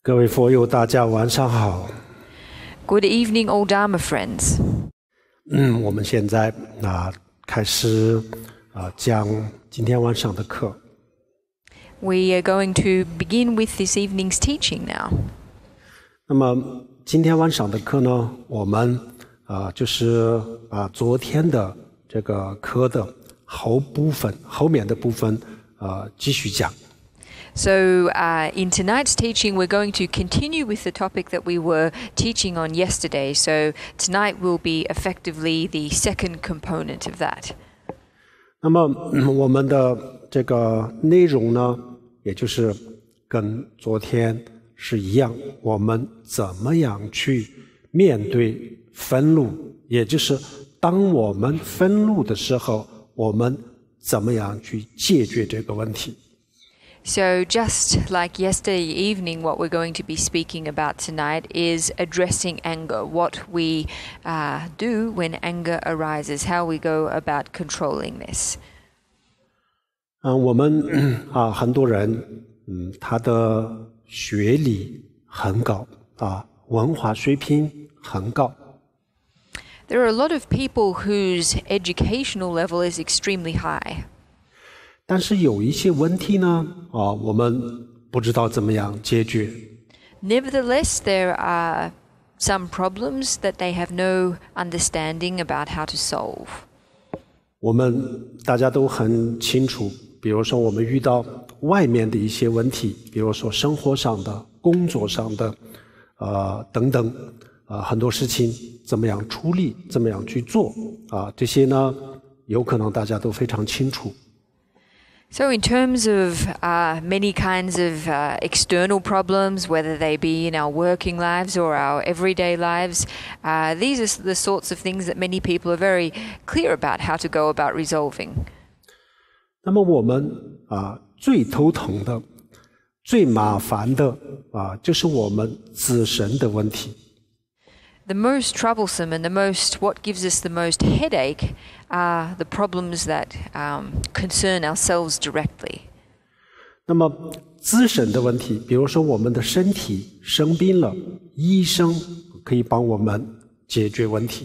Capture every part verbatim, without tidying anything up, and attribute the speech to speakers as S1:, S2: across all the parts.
S1: 各位佛友，大家晚上好。
S2: Good evening, all Dharma friends.
S1: 嗯，我们现在啊开始啊讲今天晚上的课。
S2: We are going to begin with this evening's teaching now.
S1: 那么今天晚上的课呢，我们啊就是把昨天的这个课的后部分、后面的部分啊继续讲。
S2: So uh, in tonight's teaching, we're going to continue with the topic that we were teaching on yesterday. So tonight will be effectively the second component of that.
S1: 那么我们的这个内容呢，也就是跟昨天是一样，我们怎么样去面对愤怒，也就是当我们愤怒的时候，我们怎么样去解决这个问题。
S2: So just like yesterday evening, what we're going to be speaking about tonight is addressing anger, what we uh, do when anger arises, how we go about controlling this.
S1: 嗯，我们啊，很多人，嗯，他的学历很高啊，文化水平很高。
S2: There are a lot of people whose educational level is extremely high.
S1: 但是有一些问题呢，啊，我们不知道怎么样解决。
S2: Nevertheless, there are some problems that they have no understanding about how to solve.
S1: 我们大家都很清楚，比如说我们遇到外面的一些问题，比如说生活上的、工作上的，呃，等等，呃，很多事情怎么样处理，怎么样去做，啊，这些呢，有可能大家都非常清楚。
S2: So in terms of uh, many kinds of uh, external problems, whether they be in our working lives or our everyday lives, uh, these are the sorts of things that many people are very clear about how to go about resolving.
S1: 那么我们啊最头疼的、最麻烦的啊，就是我们自身的问题。
S2: The most troublesome and the most, what gives us the most headache are the problems that um, concern ourselves directly.
S1: 那么自身的问题，比如说我们的身体生病了，医生可以帮我们解决问题。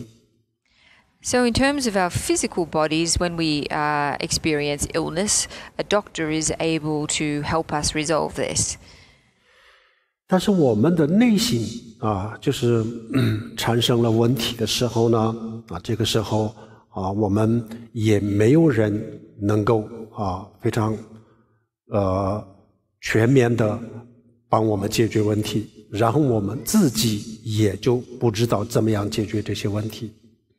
S2: So in terms of our physical bodies, when we uh, experience illness, a doctor is able to help us resolve this.
S1: 但是我们的内心啊，就是产生了问题的时候呢，啊，这个时候啊，我们也没有人能够啊非常呃全面的帮我们解决问题，然后我们自己也就不知道怎么样解决这些问题。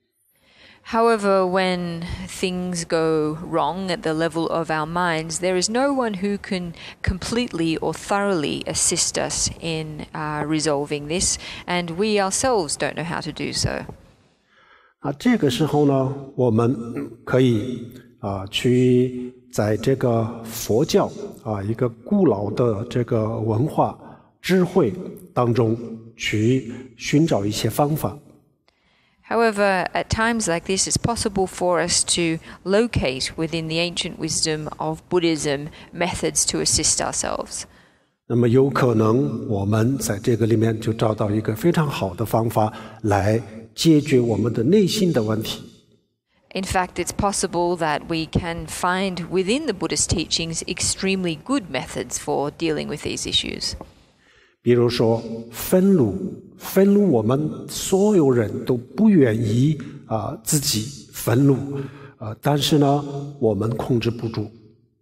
S2: However, when things go wrong at the level of our minds, there is no one who can completely or thoroughly assist us in uh, resolving this, and we ourselves don't know how to do so.
S1: 啊，这个时候呢，我们可以啊去在这个佛教啊一个古老的这个文化智慧当中去寻找一些方法。
S2: However, at times like this, it's possible for us to locate within the ancient wisdom of Buddhism methods to assist ourselves.
S1: 那么有可能我们在这个里面就找到一个非常好的方法来解决我们的内心的问题。
S2: In fact, it's possible that we can find within the Buddhist teachings extremely good methods for dealing with these issues.
S1: 比如说愤怒，愤怒我们所有人都不愿意啊、呃、自己愤怒啊、呃，但是呢，我们控制不住。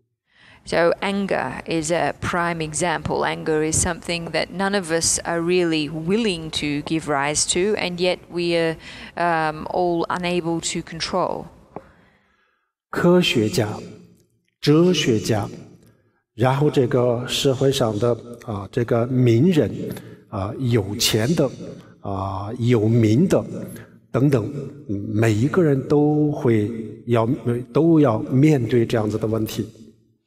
S2: So anger is a prime example. Anger is something that none of us are really willing to give rise to, and yet we are um, all unable to control.
S1: 科学家、哲学家。然后这个社会上的啊，这个名人啊，有钱的啊，有名的等等，每一个人都会要都要面对这样子的问题。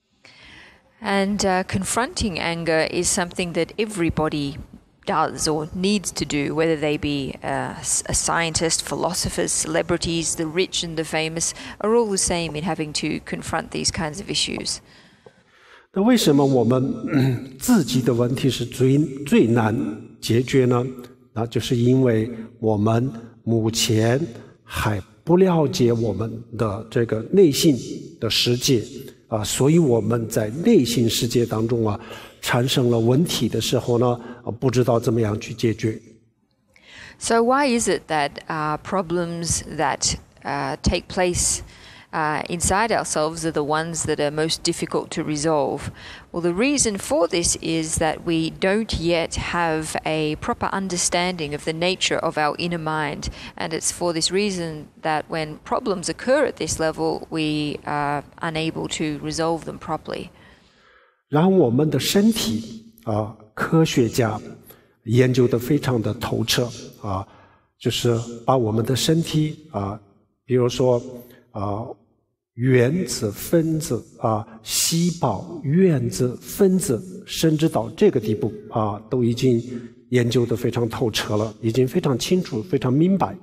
S2: And uh, confronting anger is something that everybody does or needs to do, whether they be uh, a scientist, philosophers, celebrities, the rich and the famous, are all the same in having to confront these kinds of issues.
S1: 那为什么我们、嗯、自己的问题是最最难解决呢？那就是因为我们目前还不了解我们的这个内心的世界啊，所以我们在内心世界当中啊产生了问题的时候呢，不知道怎么样去解决。
S2: So why is it that uh, problems that uh, take place uh, inside ourselves are the ones that are most difficult to resolve? Well, the reason for this is that we don't yet have a proper understanding of the nature of our inner mind. And it's for this reason that when problems occur at this level, we are unable to resolve them properly.
S1: 然后我们的身体啊，科学家研究得非常的透彻啊，就是把我们的身体啊，比如说啊，原子、分子啊，细胞、原子、分子，甚至到这个地步啊，都已经研究得非常透彻了，已经非常清楚、非常明白。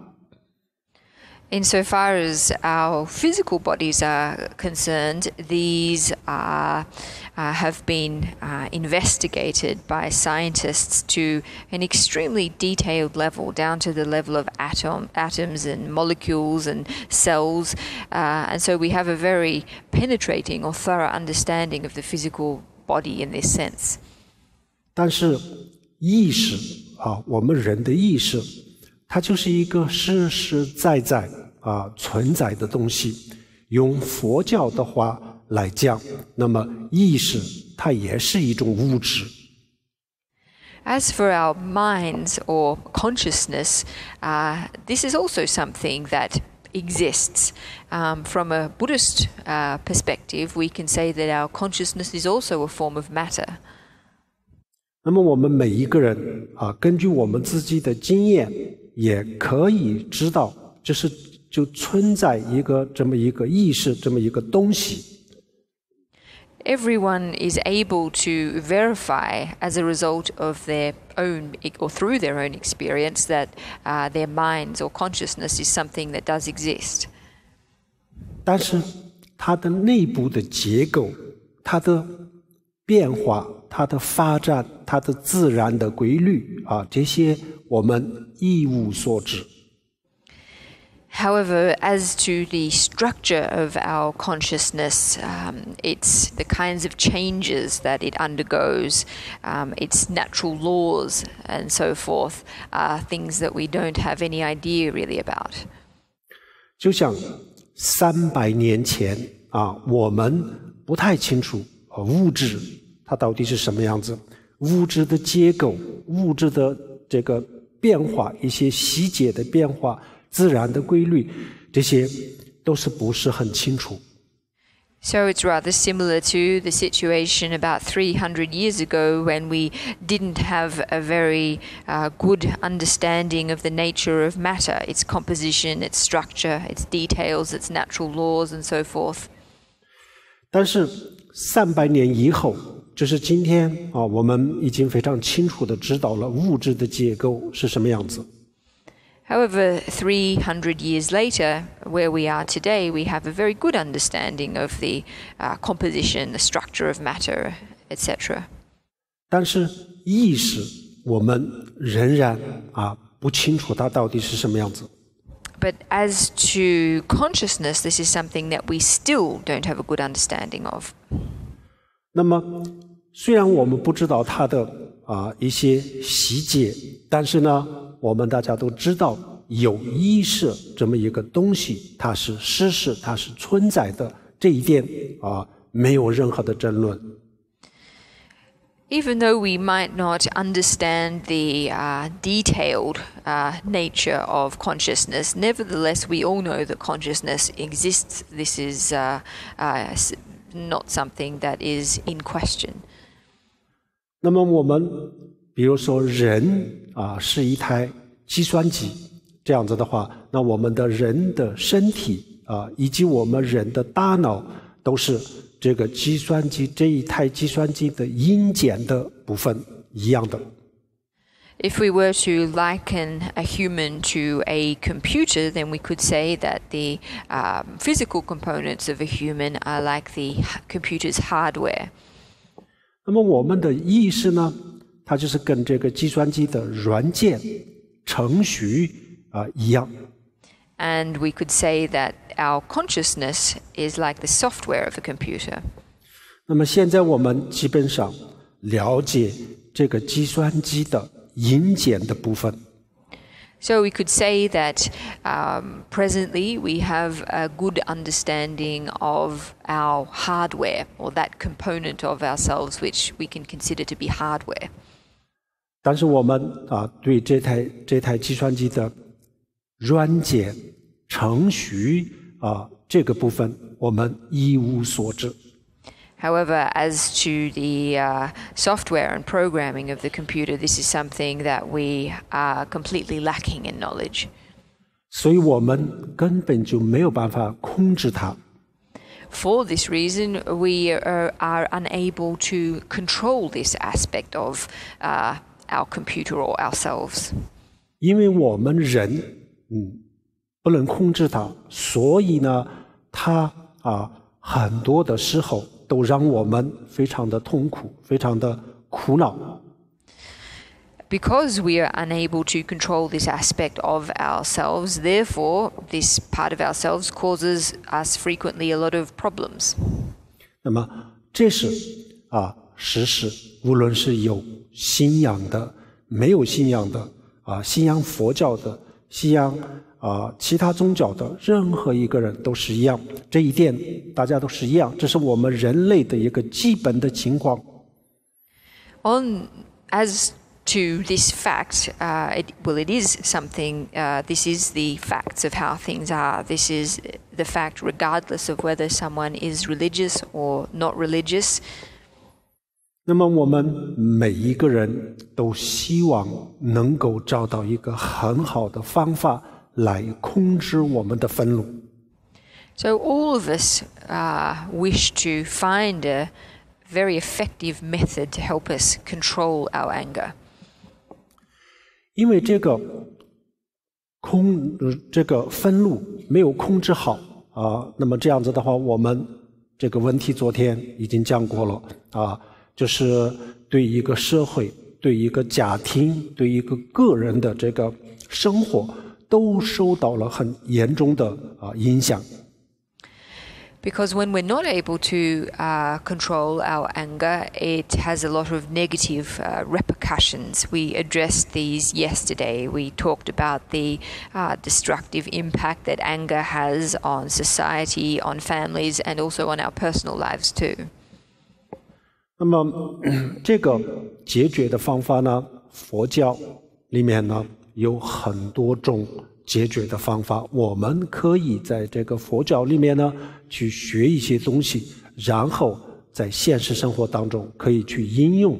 S2: Insofar as our physical bodies are concerned, these are, uh, have been uh, investigated by scientists to an extremely detailed level, down to the level of atom, atoms and molecules and cells. Uh, and so we have a very penetrating or thorough understanding of the physical body in this sense.
S1: 但是意识啊，我们人的意识，它就是一个实实在在啊存在的东西。用佛教的话来讲，那么意识它也是一种物质。
S2: As for our minds or consciousness, uh, this is also something that exists. Um, from a Buddhist uh, perspective, we can say that our consciousness is also a form of matter.
S1: 那么我们每一个人啊，根据我们自己的经验，也可以知道，就是就存在一个这么一个意识，这么一个东西。
S2: Everyone is able to verify as a result of their own or through their own experience that uh, their minds or consciousness is something that does exist.
S1: 但是它的内部的结构，它的变化，它的发展，它的自然的规律啊，这些我们一无所知。
S2: However, as to the structure of our consciousness, um, it's the kinds of changes that it undergoes, um, its natural laws and so forth, are things that we don't have any idea really about.
S1: 就像三百年前啊，我们不太清楚物质它到底是什么样子，物质的结构、物质的这个变化、一些细节的变化、自然的规律，这些都是不是很清楚。
S2: So it's rather similar to the situation about three hundred years ago when we didn't have a very uh, good understanding of the nature of matter, its composition, its structure, its details, its natural laws and so forth.
S1: 但是三百年以后，就是今天啊，我们已经非常清楚地知道了物质的结构是什么样子。
S2: However, three hundred years later, where we are today, we have a very good understanding of the uh, composition, the structure of matter, et cetera.
S1: 但是意识，我们仍然啊不清楚它到底是什么样子。
S2: But as to consciousness, this is something that we still don't have a good understanding of.
S1: 那么，虽然我们不知道它的啊一些细节，但是呢，我们大家都知道有意识这么一个东西，它是事实，它是存在的，这一点啊没有任何的争论。
S2: Even though we might not understand the uh, detailed uh, nature of consciousness, nevertheless we all know that consciousness exists. This is uh, uh, not something that is in question.
S1: 那么我们比如说人啊是一台计算机，这样子的话，那我们的人的身体啊以及我们人的大脑都是这个计算机这一台计算机的硬件的部分一样的。
S2: If we were to liken a human to a computer, then we could say that the um, physical components of a human are like the computer's hardware.
S1: 那么我们的意识呢，它就是跟这个计算机的软件程序啊一样。
S2: And we could say that our consciousness is like the software of a computer.
S1: 那么现在我们基本上了解这个计算机的硬件的部分。
S2: So we could say that um, presently we have a good understanding of our hardware, or that component of ourselves which we can consider to be hardware.
S1: 但是我们啊，对这台这台计算机的软件程序啊这个部分，我们一无所知。
S2: However, as to the uh, software and programming of the computer, this is something that we are completely lacking in knowledge.
S1: 所以我们根本就没有办法控制它。
S2: For this reason, we are, are unable to control this aspect of uh, our computer or ourselves.
S1: 因为我们人嗯不能控制它，所以呢，它啊很多的时候都让我们非常的痛苦，非常的苦恼。
S2: Because we are unable to control this aspect of ourselves, therefore, this part of ourselves causes us frequently a lot of problems.
S1: 那么，这是啊，实是无论是有信仰的、没有信仰的啊，信仰佛教的、信仰啊其他宗教的，任何一个人都是一样。这一点大家都是一样，这是我们人类的一个基本的情况。
S2: On as to this fact, uh, it, well, it is something, uh, this is the facts of how things are. This is the fact regardless of whether someone is religious or not religious.
S1: 那么我们每一个人都希望能够找到一个很好的方法来控制我们的愤怒。
S2: So all of us uh, wish to find a very effective method to help us control our anger.
S1: 因为这个控这个愤怒没有控制好啊，那么这样子的话，我们这个问题昨天已经讲过了啊，就是对一个社会、对一个家庭、对一个个人的这个生活都受到了很严重的啊影响。
S2: Because when we're not able to uh, control our anger, it has a lot of negative uh, repercussions. We addressed these yesterday. We talked about the uh, destructive impact that anger has on society, on families, and also on our personal lives too.
S1: 那么这个解决的方法呢，佛教里面呢有很多种解决的方法，我们可以在这个佛教里面呢去学一些东西，然后在现实生活当中可以去应用。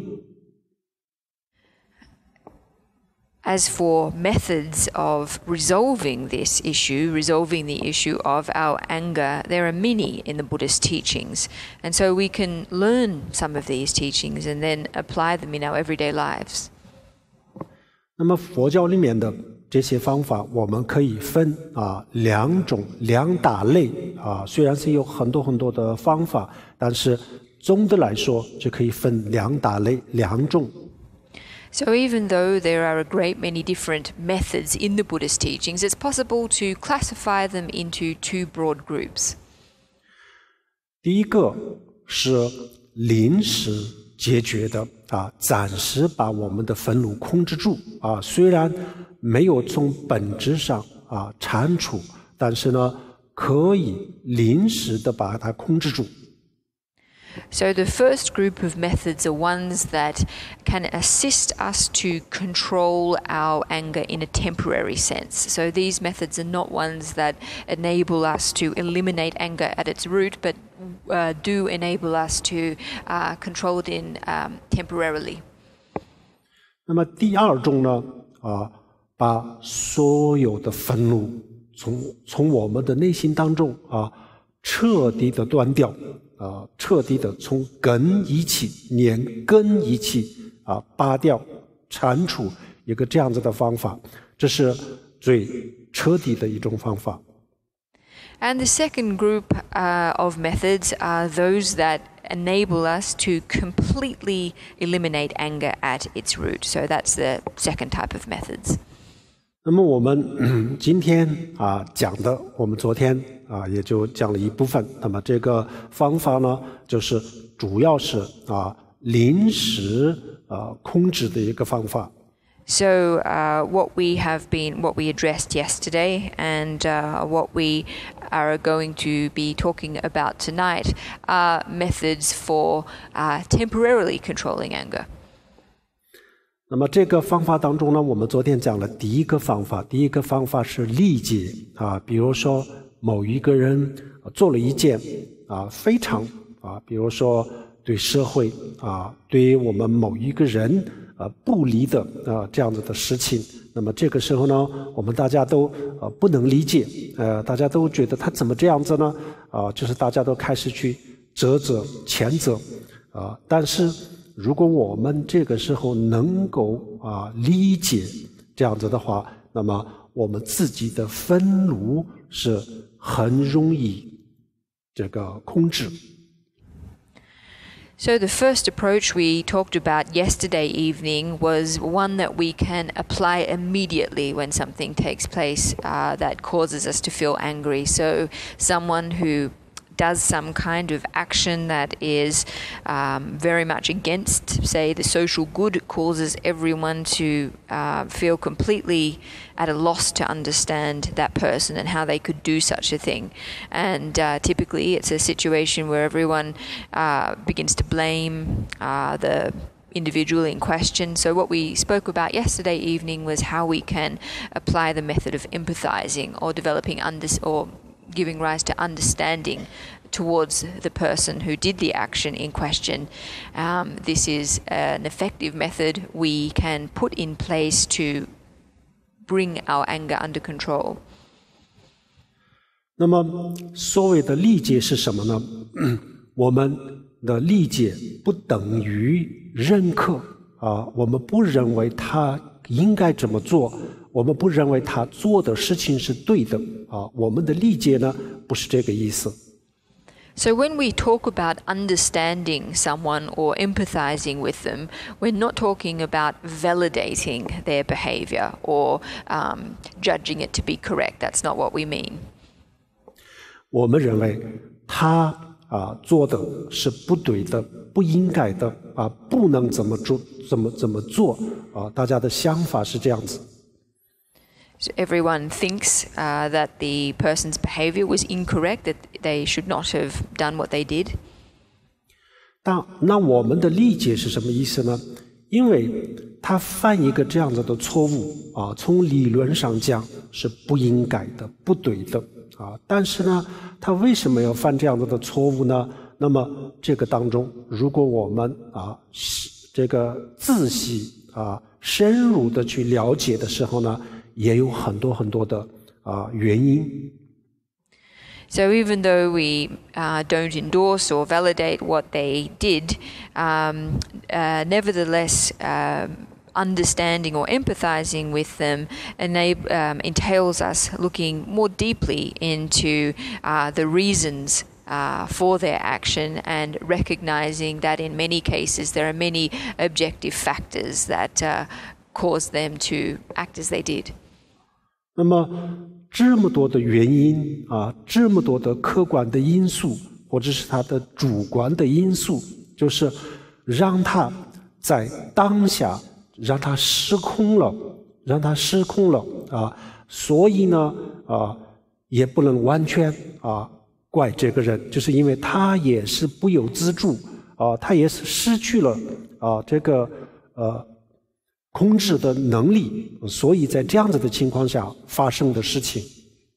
S2: As for methods of resolving this issue, resolving the issue of our anger, there are many in the Buddhist teachings. And so we can learn some of these teachings and then apply them in our everyday lives.
S1: 那么佛教里面的这些方法，我们可以分啊两种两大类啊，虽然是有很多很多的方法，但是总的来说就可以分两大类两种。
S2: So even though there are a great many different methods in the Buddhist teachings, it's possible to classify them into two broad groups.
S1: 第一个是临时解决的啊，暂时把我们的愤怒控制住啊，虽然没有从本质上啊铲除，但是呢，可以临时的把它控制住。
S2: So the first group of methods are ones that can assist us to control our anger in a temporary sense. So these methods are not ones that enable us to eliminate anger at its root, but uh, do enable us to uh, control it in um, temporarily.
S1: 那么第二种呢，啊，把所有的愤怒从从我们的内心当中啊彻底的断掉。啊，彻底的从根一起，连根一起啊，拔掉、铲除一个这样子的方法，这是最彻底的一种方法。
S2: And the second group uh, of methods are those that enable us to completely eliminate anger at its root. So that's the second type of methods.
S1: 那么我们今天啊讲的，我们昨天啊也就讲了一部分。那么这个方法呢，就是主要是啊临时啊控制的一个方法。
S2: So uh, what we have been, what we addressed yesterday, and uh, what we are going to be talking about tonight, are methods for uh, temporarily controlling anger.
S1: 那么这个方法当中呢，我们昨天讲了第一个方法，第一个方法是理解啊，比如说某一个人做了一件啊非常啊，比如说对社会啊，对于我们某一个人。呃，不理的啊这样子的事情，那么这个时候呢，我们大家都呃不能理解，呃，大家都觉得他怎么这样子呢？啊，就是大家都开始去责责谴责，啊，但是如果我们这个时候能够啊理解这样子的话，那么我们自己的愤怒是很容易这个控制。
S2: So the first approach we talked about yesterday evening was one that we can apply immediately when something takes place uh, that causes us to feel angry. So someone who does some kind of action that is um, very much against, say, the social good, causes everyone to uh, feel completely at a loss to understand that person and how they could do such a thing. And uh, typically it's a situation where everyone uh, begins to blame uh, the individual in question. So what we spoke about yesterday evening was how we can apply the method of empathizing or developing under or giving rise to understanding towards the person who did the action in question. Um, this is an effective method we can put in place to bring our anger under control.
S1: 那么所谓的理解是什么呢？我们的理解不等于认可啊，我们不认为他应该这么做，我们不认为他做的事情是对的啊，我们的理解呢不是这个意思。
S2: So when we talk about understanding someone or empathizing with them, we're not talking about validating their behavior or um, judging it to be correct. That's not what we mean.
S1: 我们认为他啊做的是不对的，不应该的啊，不能怎么做，怎么怎么做啊？大家的想法是这样子。
S2: So everyone thinks uh, that the person's behavior was incorrect, that they should not have done what they did.
S1: 但那我们的理解是什么意思呢？因为他犯一个这样子的错误啊，从理论上讲是不应该的、不对的啊。但是呢，他为什么要犯这样子的错误呢？那么这个当中，如果我们啊这个仔细啊深入的去了解的时候呢，也有很多很多的啊原因。
S2: So even though we uh, don't endorse or validate what they did, um, uh, nevertheless, uh, understanding or empathizing with them enable, um, entails us looking more deeply into uh, the reasons uh, for their action and recognizing that in many cases there are many objective factors that uh, cause them to act as they did.
S1: 那么这么多的原因啊，这么多的客观的因素，或者是他的主观的因素，就是让他在当下让他失控了，让他失控了啊。所以呢啊，也不能完全啊怪这个人，就是因为他也是不由自主啊，他也是失去了啊这个呃。控制的能力，所以在这样子的情况下发生的事情。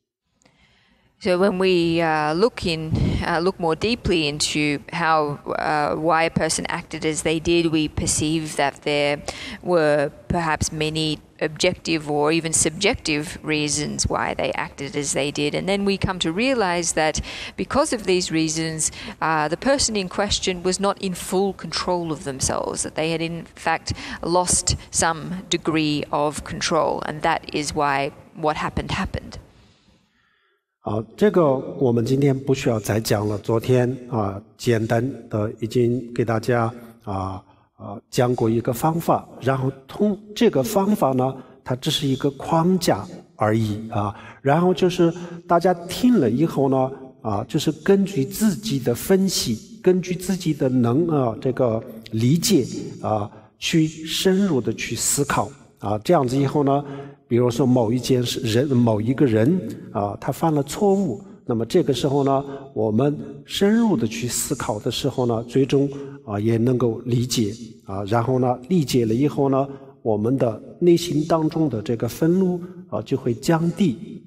S2: So when we uh, look in, uh, look more deeply into how, uh, why a person acted as they did, we perceive that there were perhaps many objective or even subjective reasons why they acted as they did. And then we come to realize that because of these reasons, uh, the person in question was not in full control of themselves, that they had in fact lost some degree of control. And that is why what happened happened.
S1: 啊，这个我们今天不需要再讲了。昨天啊，简单的已经给大家啊啊讲过一个方法，然后通这个方法呢，它只是一个框架而已啊。然后就是大家听了以后呢，啊，就是根据自己的分析，根据自己的能啊这个理解啊，去深入的去思考啊。这样子以后呢，比如说某一件事人某一个人啊，他犯了错误，那么这个时候呢，我们深入的去思考的时候呢，最终啊也能够理解啊，然后呢理解了以后呢，我们的内心当中的这个愤怒啊就会降低。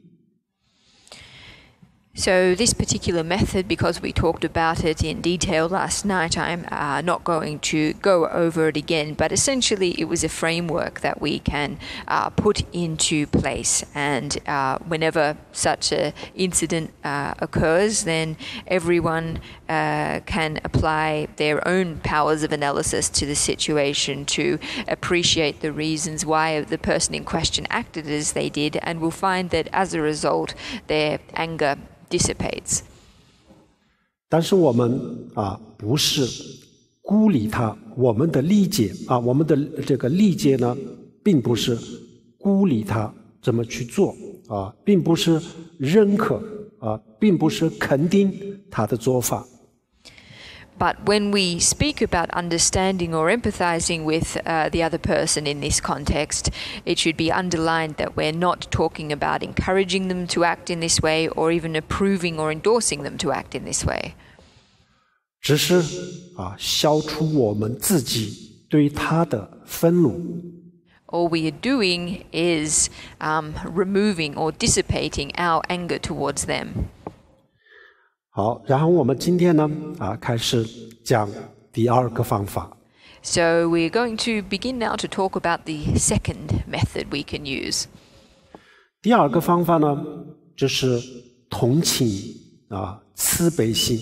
S2: So this particular method, because we talked about it in detail last night, I'm uh, not going to go over it again, but essentially it was a framework that we can uh, put into place, and uh, whenever such an incident uh, occurs, then everyone uh, can apply their own powers of analysis to the situation to appreciate the reasons why the person in question acted as they did, and will find that as a result their anger dissipates.
S1: 但是我们啊不是孤立他，我们的理解啊，我们的这个理解呢，并不是孤立他这么去做啊，并不是认可啊，并不是肯定他的做法。
S2: But when we speak about understanding or empathizing with uh, the other person in this context, it should be underlined that we're not talking about encouraging them to act in this way or even approving or endorsing them to act in this way.
S1: 只是啊，消除我们自己对他的愤怒。
S2: All we are doing is um, removing or dissipating our anger towards them.
S1: 好，然后我们今天呢，啊，开始讲第二个方法。
S2: So we're going to begin now to talk about the second method we can use.
S1: 第二个方法呢，就是同情啊，慈悲心。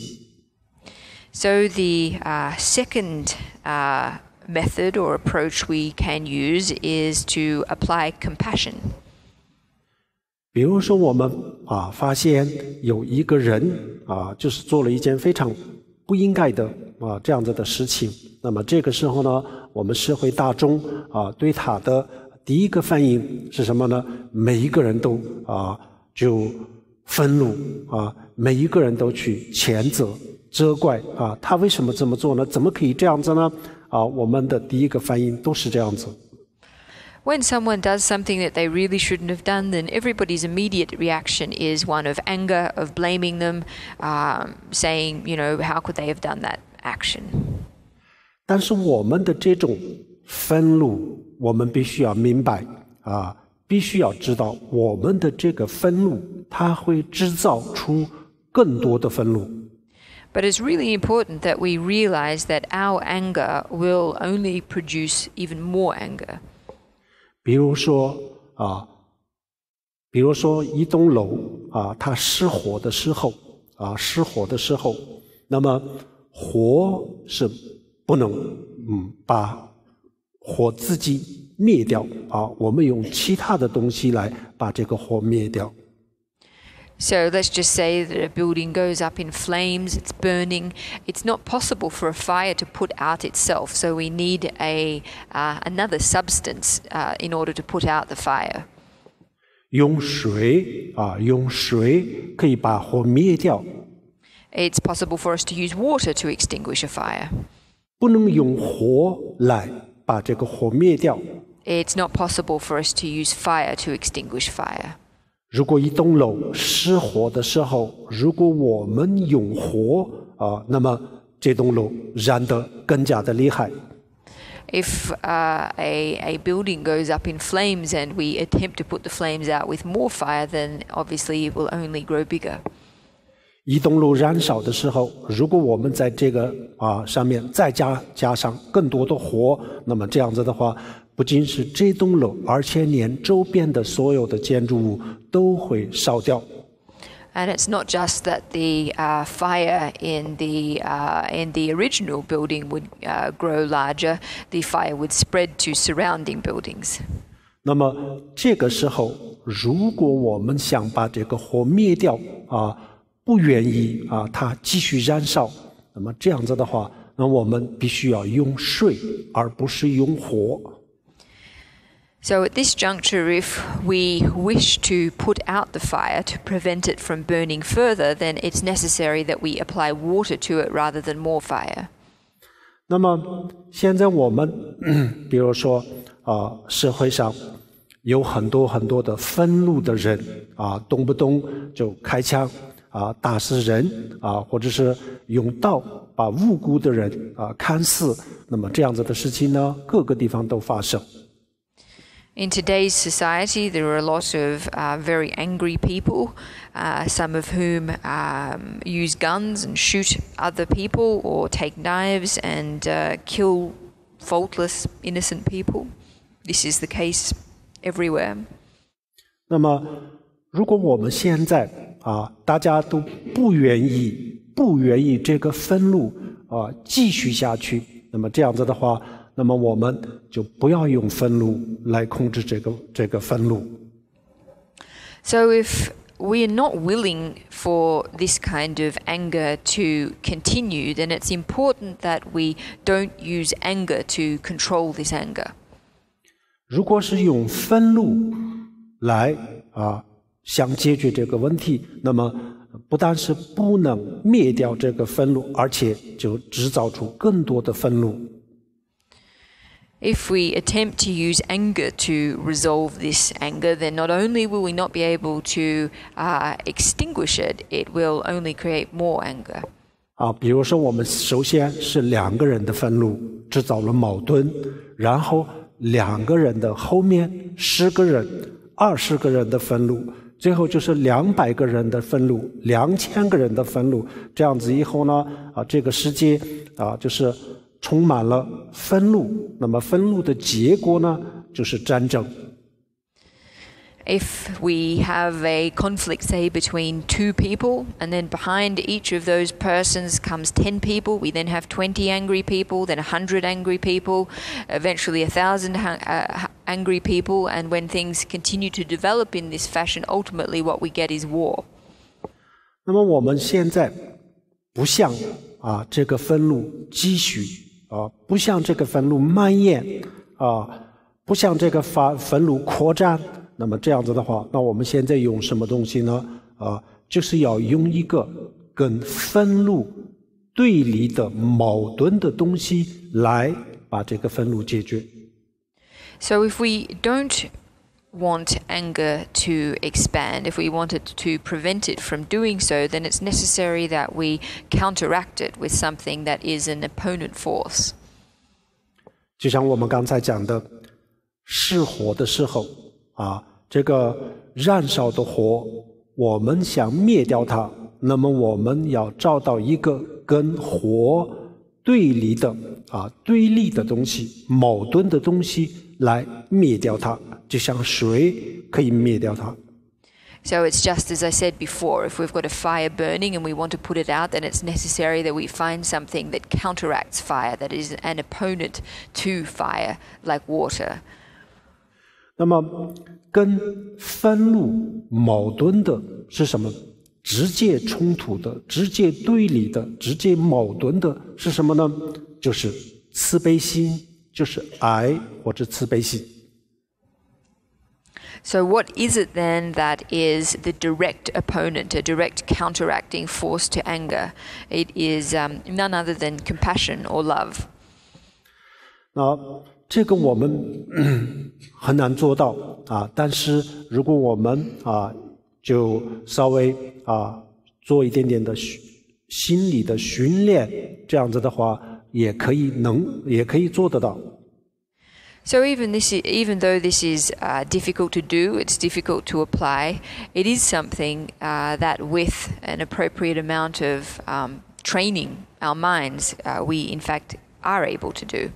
S2: So the uh, second uh, method or approach we can use is to apply compassion.
S1: 比如说，我们啊发现有一个人啊，就是做了一件非常不应该的啊这样子的事情。那么这个时候呢，我们社会大众啊对他的第一个反应是什么呢？每一个人都啊就愤怒啊，每一个人都去谴责、责怪啊，他为什么这么做呢？怎么可以这样子呢？啊，我们的第一个反应都是这样子。
S2: When someone does something that they really shouldn't have done, then everybody's immediate reaction is one of anger, of blaming them, um, saying, you know, how could they have done that action?
S1: 但是我们的这种愤怒，我们必须要明白啊，必须要知道，我们的这个愤怒，它会制造出更多的愤怒。
S2: But it's really important that we realize that our anger will only produce even more anger.
S1: 比如说啊，比如说一栋楼啊，它失火的时候啊，失火的时候，那么火是不能嗯把火自己灭掉啊，我们用其他的东西来把这个火灭掉。
S2: So let's just say that a building goes up in flames, it's burning. It's not possible for a fire to put out itself, so we need a uh, another substance uh, in order to put out the fire.
S1: 用水啊，用水可以把火灭掉。
S2: It's possible for us to use water to extinguish a fire.
S1: 不能用火来把这个火灭掉。
S2: It's not possible for us to use fire to extinguish fire.
S1: 如果一栋楼失火的时候，如果我们用火啊，那么这栋楼燃得更加的厉害。
S2: If uh, a, a building goes up in flames and we attempt to put the flames out with more fire, then obviously it will only grow bigger.
S1: 一栋楼燃烧的时候，如果我们在这个啊上面再加加上更多的火，那么这样子的话，不仅是这栋楼，而且连周边的所有的建筑物都会烧掉。
S2: And it's not just that the uh, fire in the uh, in the original building would uh, grow larger; the fire would spread to surrounding buildings.
S1: 那么这个时候如果我们想把这个火灭掉啊，不愿意啊它继续燃烧，那么这样子的话，那我们必须要用水，而不是用火。
S2: So at this juncture, if we wish to put out the fire to prevent it from burning further, then it's necessary that we apply water to it rather than more fire.
S1: 那么现在我们比如说啊、呃，社会上有很多很多的愤怒的人啊，动不动就开枪啊，打死人啊，或者是用刀把无辜的人啊砍死。那么这样子的事情呢，各个地方都发生。
S2: In today's society, there are a lot of uh, very angry people, uh, some of whom um, use guns and shoot other people or take knives and uh, kill faultless, innocent people. This is the case everywhere.
S1: 那么，如果我们现在啊，大家都不愿意、不愿意这个愤怒啊继续下去，那么这样子的话，那么我们就不要用愤怒来控制这个这个愤怒。
S2: So if we are not willing for this kind of anger to continue, then it's important that we don't use anger to control this anger.
S1: 如果是用愤怒来啊想解决这个问题，那么不但是不能灭掉这个愤怒，而且就制造出更多的愤怒。
S2: If we attempt to use anger to resolve this anger, then not only will we not be able to uh, extinguish it, it will only create more anger.
S1: 啊，比如说我们首先是两个人的愤怒制造了矛盾，然后两个人的后面十个人、二十个人的愤怒，最后就是两百个人的愤怒、两千个人的愤怒，这样子以后呢，啊，这个世界啊就是充满了愤怒，那么愤怒的结果呢，就是战争。
S2: If we have a conflict, say, between two people, and then behind each of those persons comes ten people, we then have twenty angry people, then a hundred angry people, eventually a thousand uh, angry people, and when things continue to develop in this fashion, ultimately what we get is war.
S1: 那么我们现在不像啊这个愤怒继续啊，不像这个愤怒蔓延啊，不像这个发愤怒扩展。那么这样子的话，那我们现在用什么东西呢？啊，就是要用一个跟愤怒对立的矛盾的东西来把这个愤怒解决。
S2: So if we don't want anger to expand, if we want it to prevent it from doing so, then it's necessary that we counteract it with something that is an opponent force.
S1: 就像我们刚才讲的，失火的时候啊，这个燃烧的火，我们想灭掉它，那么我们要找到一个跟火对立的啊对立的东西、矛盾的东西来灭掉它，就像水可以灭掉它。
S2: So it's just as I said before, if we've got a fire burning and we want to put it out, then it's necessary that we find something that counteracts fire, that is an opponent to fire, like water.
S1: 那么跟愤怒矛盾的是什么？直接冲突的、直接对立的、直接矛盾的是什么呢？就是慈悲心，就是爱或者慈悲心。
S2: So what is it then that is the direct opponent, a direct counteracting force to anger? It is um, none other than compassion or love.
S1: 那这个我们很难做到啊，但是如果我们啊就稍微啊做一点点的心理的训练，这样子的话也可以能也可以做得到。
S2: So even this, is, even though this is uh, difficult to do, it's difficult to apply. It is something uh, that, with an appropriate amount of um, training our minds, uh, we in fact are able to do.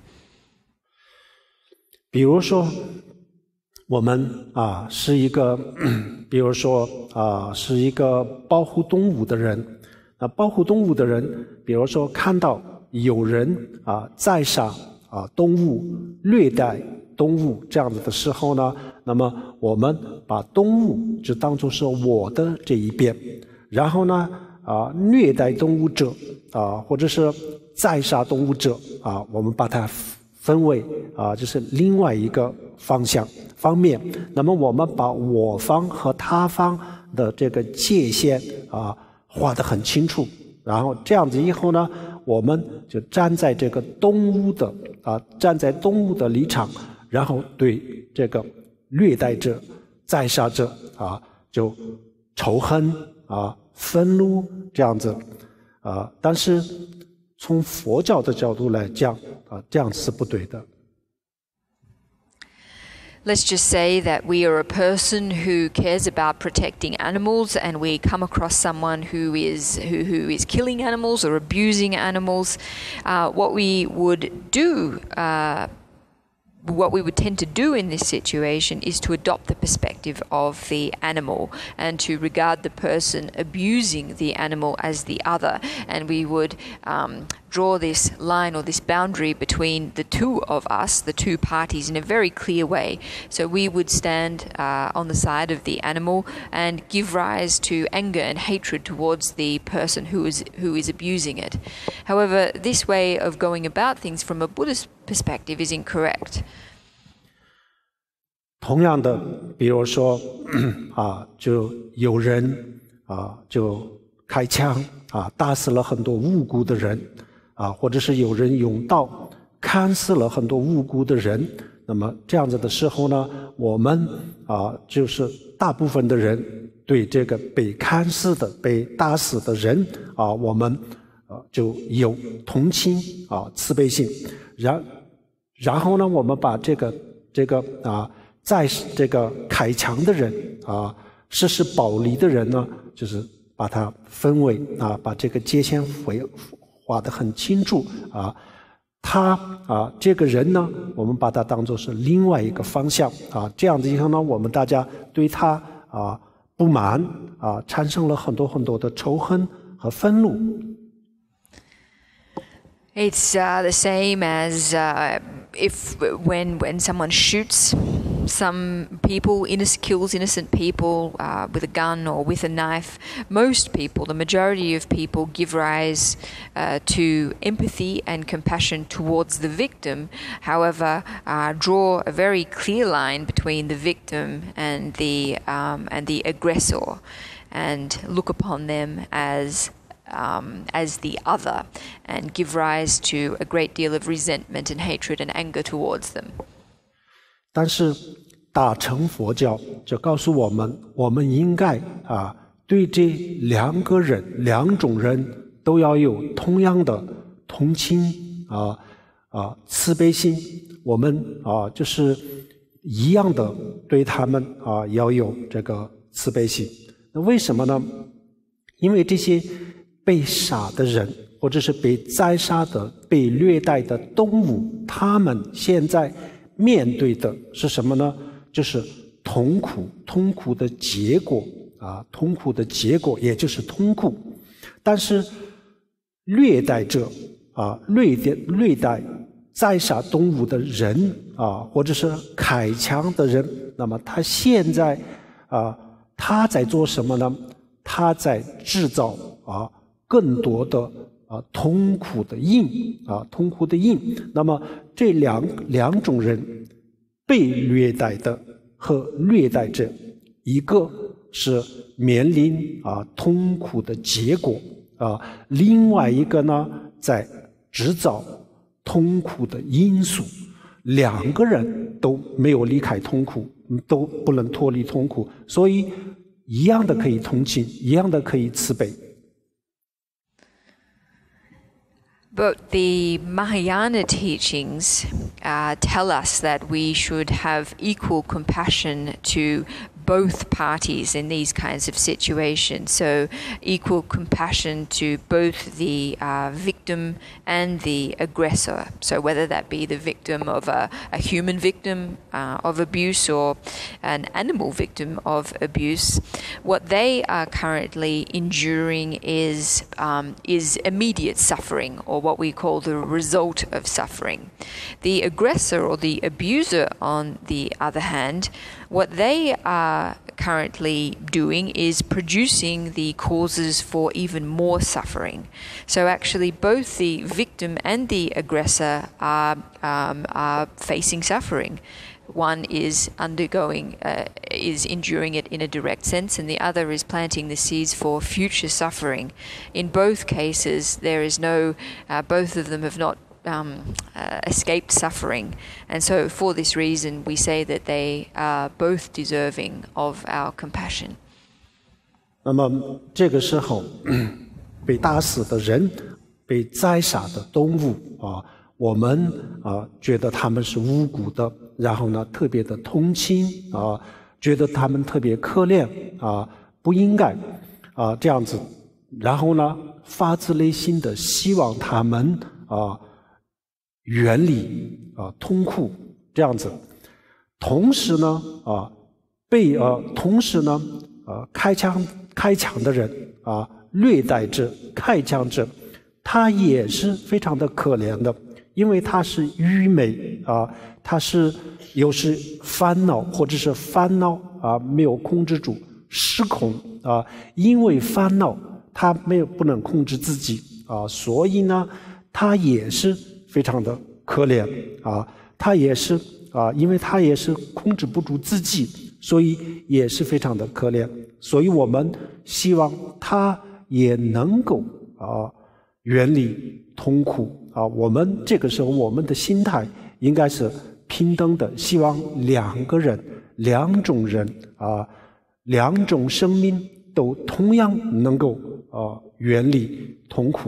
S1: 比如说，我们啊是一个，比如说啊是一个保护动物的人，啊保护动物的人，比如说看到有人啊宰杀啊动物、虐待动物这样子的时候呢，那么我们把动物就当作是我的这一边，然后呢啊虐待动物者啊或者是宰杀动物者啊，我们把它分为啊就是另外一个方向方面。那么我们把我方和他方的这个界限啊画得很清楚，然后这样子以后呢，我们就站在这个动物的啊站在动物的立场，然后对这个虐待者宰杀者啊就仇恨啊愤怒这样子啊。但是从佛教的角度来讲啊，这样是不对的。
S2: Let's just say that we are a person who cares about protecting animals, and we come across someone who is who, who is killing animals or abusing animals. Uh, what we would do, uh, what we would tend to do in this situation is to adopt the perspective of the animal and to regard the person abusing the animal as the other. And we would um, draw this line or this boundary between the two of us, the two parties, in a very clear way. So we would stand uh, on the side of the animal and give rise to anger and hatred towards the person who is who is abusing it. However, this way of going about things from a Buddhist perspective is incorrect.
S1: 同样的，比如说啊，就有人啊就开枪啊打死了很多无辜的人啊，或者是有人用刀砍死了很多无辜的人。那么这样子的时候呢，我们啊就是大部分的人对这个被砍死的、被打死的人啊，我们啊就有同情啊、慈悲心。然然后呢，我们把这个这个啊。在这个开枪的人啊，实施暴力的人呢，就是把它分为啊，把这个界限画得很清楚啊。他啊，这个人呢，我们把他当作是另外一个方向啊。这样子以后呢，我们大家对他啊不满啊，产生了很多很多的仇恨和愤怒。
S2: It's uh, the same as uh, if when when someone shoots some people, innocent, kills innocent people uh, with a gun or with a knife. Most people, the majority of people, give rise uh, to empathy and compassion towards the victim. However, uh, draw a very clear line between the victim and the um, and the aggressor, and look upon them as Um, as the other, and give rise to a great deal of resentment and hatred and anger towards them.
S1: 但是大乘佛教就告诉我们，我们应该啊对这两个人、两种人都要有同样的同情啊啊慈悲心。我们啊就是一样的对他们啊要有这个慈悲心。那为什么呢？因为这些被杀的人，或者是被宰杀的、被虐待的动物，他们现在面对的是什么呢？就是痛苦，痛苦的结果啊，痛苦的结果也就是痛苦。但是虐待者啊，虐待虐待宰杀动物的人啊，或者是开枪的人，那么他现在啊，他在做什么呢？他在制造啊。更多的啊痛苦的因啊痛苦的因，那么这两两种人，被虐待的和虐待者，一个是面临啊痛苦的结果啊，另外一个呢在制造痛苦的因素，两个人都没有离开痛苦，都不能脱离痛苦，所以一样的可以同情，一样的可以慈悲。
S2: But the Mahayana teachings uh, tell us that we should have equal compassion to both parties in these kinds of situations. So equal compassion to both the uh, victim and the aggressor. So whether that be the victim of a, a human victim uh, of abuse or an animal victim of abuse, what they are currently enduring is um, is immediate suffering, or what we call the result of suffering. The aggressor or the abuser, on the other hand, what they are currently doing is producing the causes for even more suffering. So actually both the victim and the aggressor are, um, are facing suffering. One is undergoing, uh, is enduring it in a direct sense, and the other is planting the seeds for future suffering. In both cases, there is no, uh, both of them have not um, uh, escaped suffering. And so for this reason, we say that they are both deserving of our compassion.
S1: 那么这个时候，被打死的人，被宰杀的动物啊，我们啊觉得他们是无辜的。然后呢，特别的同情啊，觉得他们特别可怜啊，不应该啊这样子。然后呢，发自内心的希望他们啊远离啊痛苦这样子。同时呢，啊被呃同时呢，啊开枪开枪的人啊虐待者开枪者，他也是非常的可怜的。因为他是愚昧啊，他是有时烦恼或者是烦恼啊没有控制住，失控啊，因为烦恼他没有不能控制自己啊，所以呢，他也是非常的可怜啊，他也是啊，因为他也是控制不住自己，所以也是非常的可怜，所以我们希望他也能够啊远离痛苦。啊，我们这个时候我们的心态应该是平等的，希望两个人、两种人啊、两种生命都同样能够啊远离痛苦。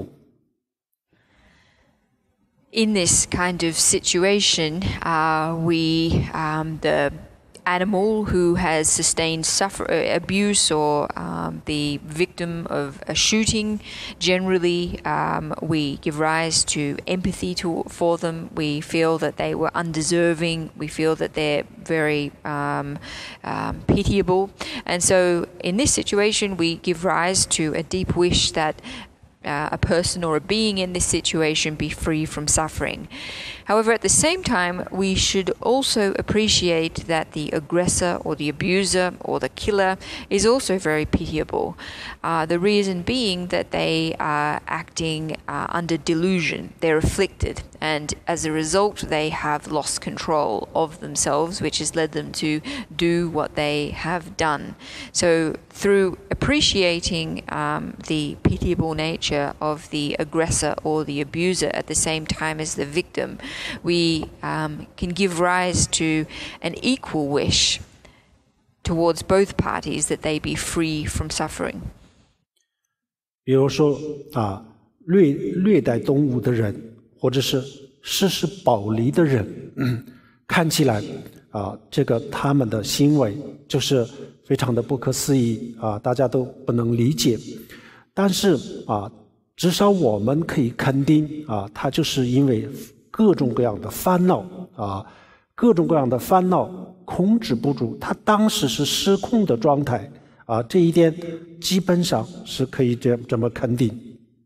S2: In this kind of situation, uh, we um, the animal who has sustained suffer uh, abuse or um, the victim of a shooting, generally um, we give rise to empathy to, for them. We feel that they were undeserving. We feel that they're very um, um, pitiable. And so in this situation, we give rise to a deep wish that Uh, a person or a being in this situation be free from suffering. However, at the same time, we should also appreciate that the aggressor or the abuser or the killer is also very pitiable. Uh, the reason being that they are acting uh, under delusion. They're afflicted, and as a result, they have lost control of themselves, which has led them to do what they have done. So through appreciating um, the pitiable nature of the aggressor or the abuser at the same time as the victim, we um, can give rise to an equal wish towards both parties that they be free from suffering.
S1: 比如说啊，虐虐待动物的人，或者是实施暴力的人，嗯，看起来啊，这个他们的行为就是非常的不可思议啊，大家都不能理解。但是啊，至少我们可以肯定啊，他就是因为各种各样的烦恼啊，各种各样的烦恼控制不住，他当时是失控的状态啊，这一点基本上是可以这这么肯定。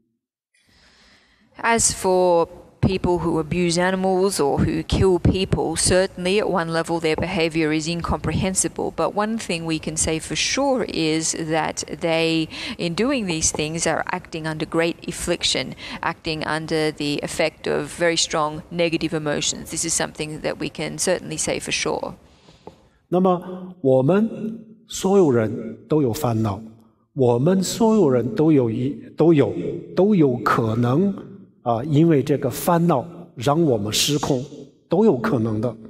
S2: As for people who abuse animals or who kill people, certainly at one level their behavior is incomprehensible. But one thing we can say for sure is that they, in doing these things, are acting under great affliction, acting under the effect of very strong negative emotions. This is something that we can certainly say for sure.
S1: 那么我们所有人都有烦恼，我们所有人都有一都有都有可能啊，因为这个烦恼让我们失控，都有可能的。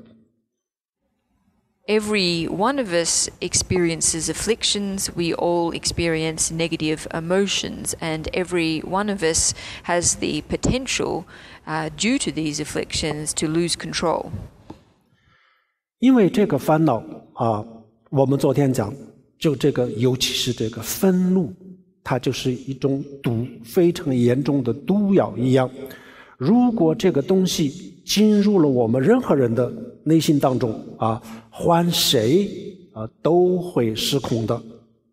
S2: Every one of us experiences afflictions. We all experience negative emotions, and every one of us has the potential, uh, due to these afflictions, to lose control.
S1: 因为这个烦恼啊， 我们昨天讲，就这个，尤其是这个愤怒，它就是一种毒，非常严重的毒药一样。如果这个东西进入了我们任何人的内心当中啊，换谁啊都会失控的。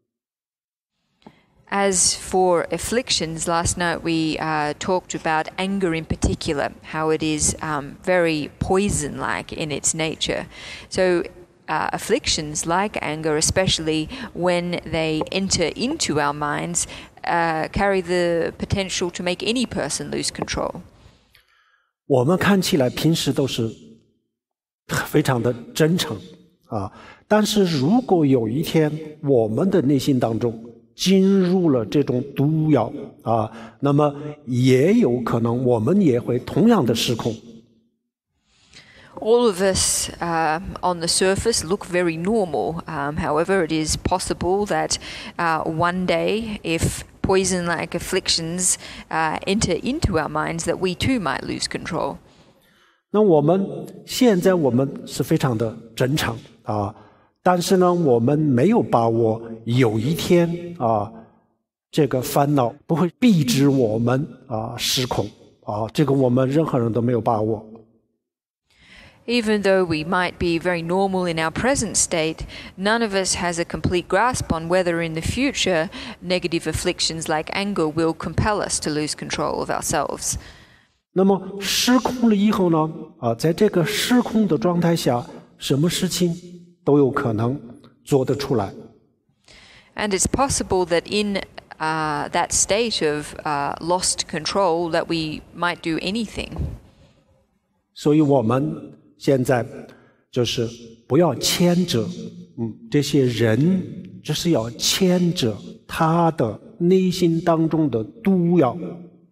S2: As for afflictions, last night we uh, talked about anger in particular, how it is um, very poison-like in its nature. So uh, afflictions like anger, especially when they enter into our minds, uh, carry the potential to make any person lose control.
S1: 我们看起来平时都是非常的真诚啊，但是如果有一天我们的内心当中进入了这种毒药啊，那么也有可能我们也会同样的失控。
S2: All of us uh, on the surface look very normal. Um, however, it is possible that uh, one day, if poison-like afflictions uh, enter into our minds, that we too might lose control.
S1: 那我们现在我们是非常的真诚啊，但是呢，我们没有把握有一天啊，这个烦恼不会逼使我们啊失控啊，这个我们任何人都没有把握。
S2: Even though we might be very normal in our present state, none of us has a complete grasp on whether in the future negative afflictions like anger will compel us to lose control of ourselves.
S1: 那么失控了以后呢？啊，在这个失控的状态下，什么事情都有可能做得出来。
S2: And it's possible that in uh, that state of uh, lost control, that we might do anything.
S1: 所以我们现在就是不要牵着，嗯，这些人，就是要牵着他的内心当中的毒药。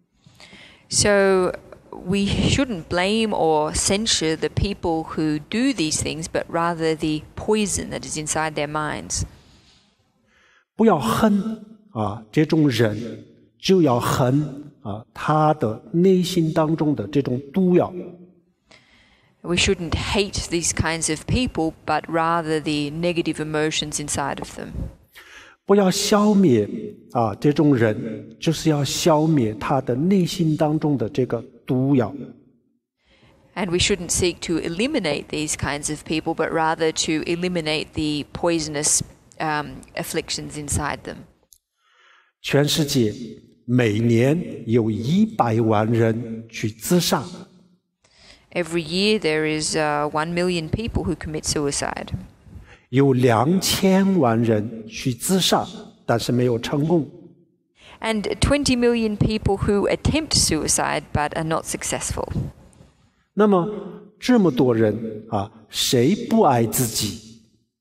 S2: So we shouldn't blame or censure the people who do these things, but rather the poison that is inside their minds.
S1: 不要恨啊，这种人就要恨啊，他的内心当中的这种毒药。
S2: We shouldn't hate these kinds of people, but rather the negative emotions inside of them.
S1: 不要消灭啊，这种人就是要消灭他的内心当中的这个毒药。
S2: And we shouldn't seek to eliminate these kinds of people, but rather to eliminate the poisonous um, afflictions inside them.
S1: 全世界每年有一百万人去自杀。
S2: Every year there is uh, one million people who commit suicide.
S1: 有两千万人去自杀，但是没有成功。
S2: And twenty million people who attempt suicide but are not successful.
S1: 那么这么多人啊，谁不爱自己？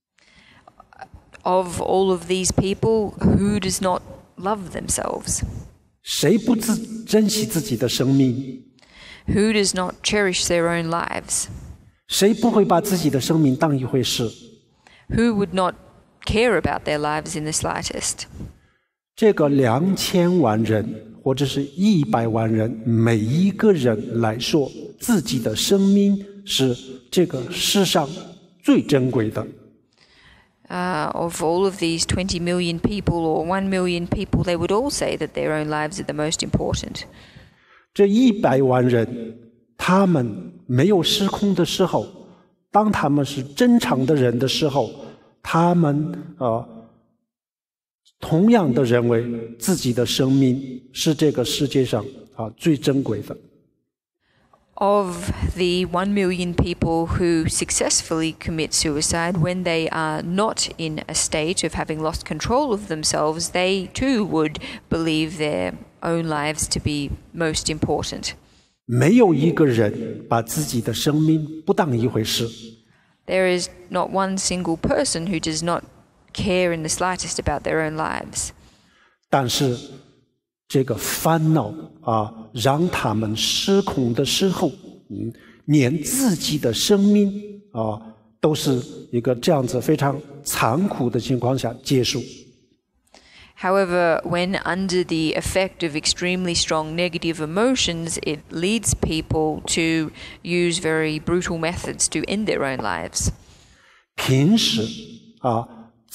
S2: Of all of these people, who does not love themselves?
S1: 谁不自珍惜自己的生命？
S2: Who does not cherish their own lives?
S1: 谁不会把自己的生命当一回事？
S2: Who would not care about their lives in the slightest?
S1: 这个两千万人或者是一百万人，每一个人来说，自己的生命是这个世上最珍贵的。
S2: Uh, of all of these twenty million people or one million people, they would all say that their own lives are the most important.
S1: 这一百万人，他们没有失控的时候，当他们是正常的人的时候，他们呃同样的认为自己的生命是这个世界上啊最珍贵的。
S2: Of the one million people who successfully commit suicide, when they are not in a state of having lost control of themselves, they too would believe their own lives to be most important.
S1: 没有一个人把自己的生命不当一回事。
S2: There is not one single person who does not care in the slightest about their own lives.
S1: 但是这个烦恼啊，让他们失控的时候，嗯，连自己的生命啊，都是一个这样子非常残酷的情况下结束。
S2: However, when under the effect of extremely strong negative emotions, it leads people to use very brutal methods to end their own lives.
S1: 平时啊，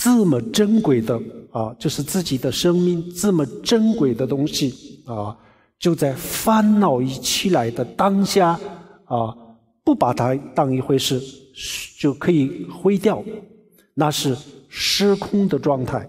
S1: 这么珍贵的啊，就是自己的生命这么珍贵的东西啊，就在烦恼一起来的当下啊，不把它当一回事，就可以挥掉，那是失控的状态。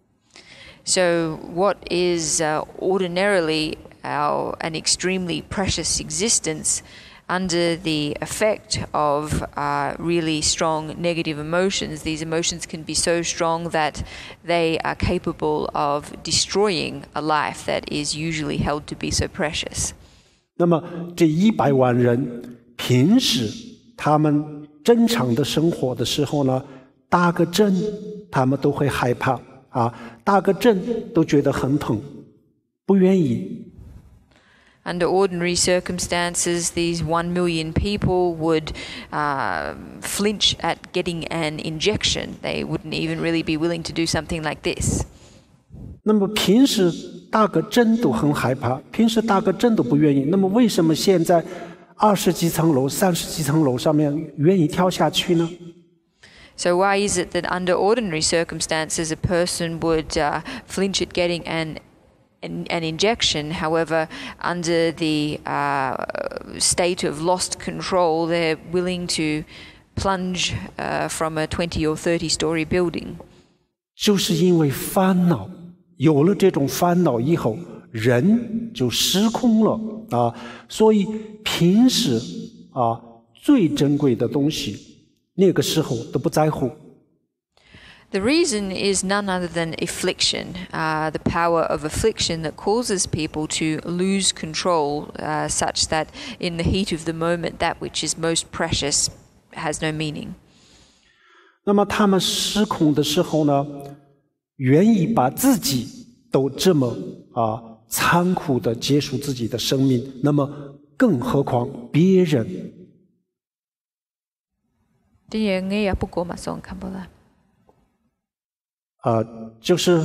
S2: So what is uh, ordinarily our an extremely precious existence, under the effect of uh, really strong negative emotions, these emotions can be so strong that they are capable of destroying a life that is usually held to be so precious.
S1: 那么这一百万人平时他们正常的生活的时候呢，打个针他们都会害怕啊，打个针都觉得很疼，不愿意。
S2: Under ordinary circumstances, these one million people would uh, flinch at getting an injection. They wouldn't even really be willing to do something like this.
S1: 那么平时打个针都很害怕，平时打个针都不愿意。那么为什么现在二十几层楼、三十几层楼上面愿意跳下去呢？
S2: So why is it that under ordinary circumstances a person would uh, flinch at getting an an injection, however, under the uh, state of lost control, they're willing to plunge uh, from a twenty or thirty story building?
S1: 就是因为烦恼，有了这种烦恼以后，人就失控了啊！所以平时啊最珍贵的东西，那个时候都不在乎。
S2: The reason is none other than affliction, uh, the power of affliction that causes people to lose control, uh, such that in the heat of the moment, that which is most precious has no meaning.
S1: 那么他们失控的时候呢，愿意把自己都这么啊残酷的结束自己的生命，那么更何况别人。啊，就是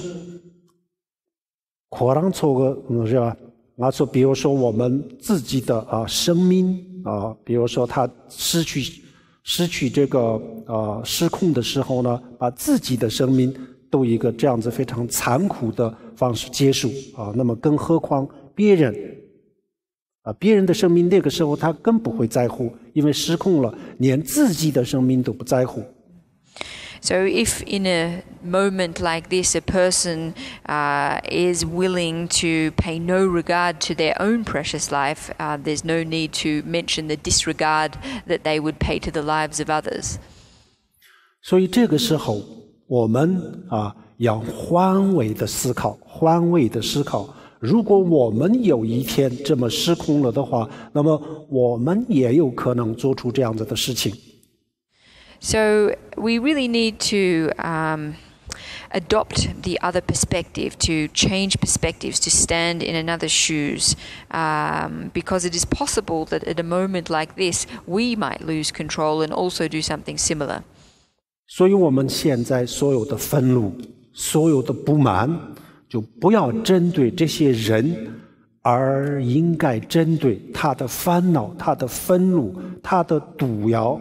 S1: 可能错个是吧？啊，说比如说我们自己的啊生命啊，比如说他失去失去这个啊失控的时候呢，把自己的生命都以一个这样子非常残酷的方式结束啊。那么更何况别人啊，别人的生命那个时候他更不会在乎，因为失控了，连自己的生命都不在乎。
S2: So if in a moment like this a person uh, is willing to pay no regard to their own precious life, uh, there's no need to mention the disregard that they would pay to the lives of others.
S1: 所以这个时候我们啊要换位的思考，换位的思考。如果我们有一天这么失控了的话，那么我们也有可能做出这样子的事情。
S2: So we really need to um, adopt the other perspective, to change perspectives, to stand in another's shoes, um, because it is possible that at a moment like this we might lose control and also do something similar.
S1: 所以我们现在所有的愤怒，所有的不满，就不要针对这些人，而应该针对他的烦恼、他的愤怒、他的毒药。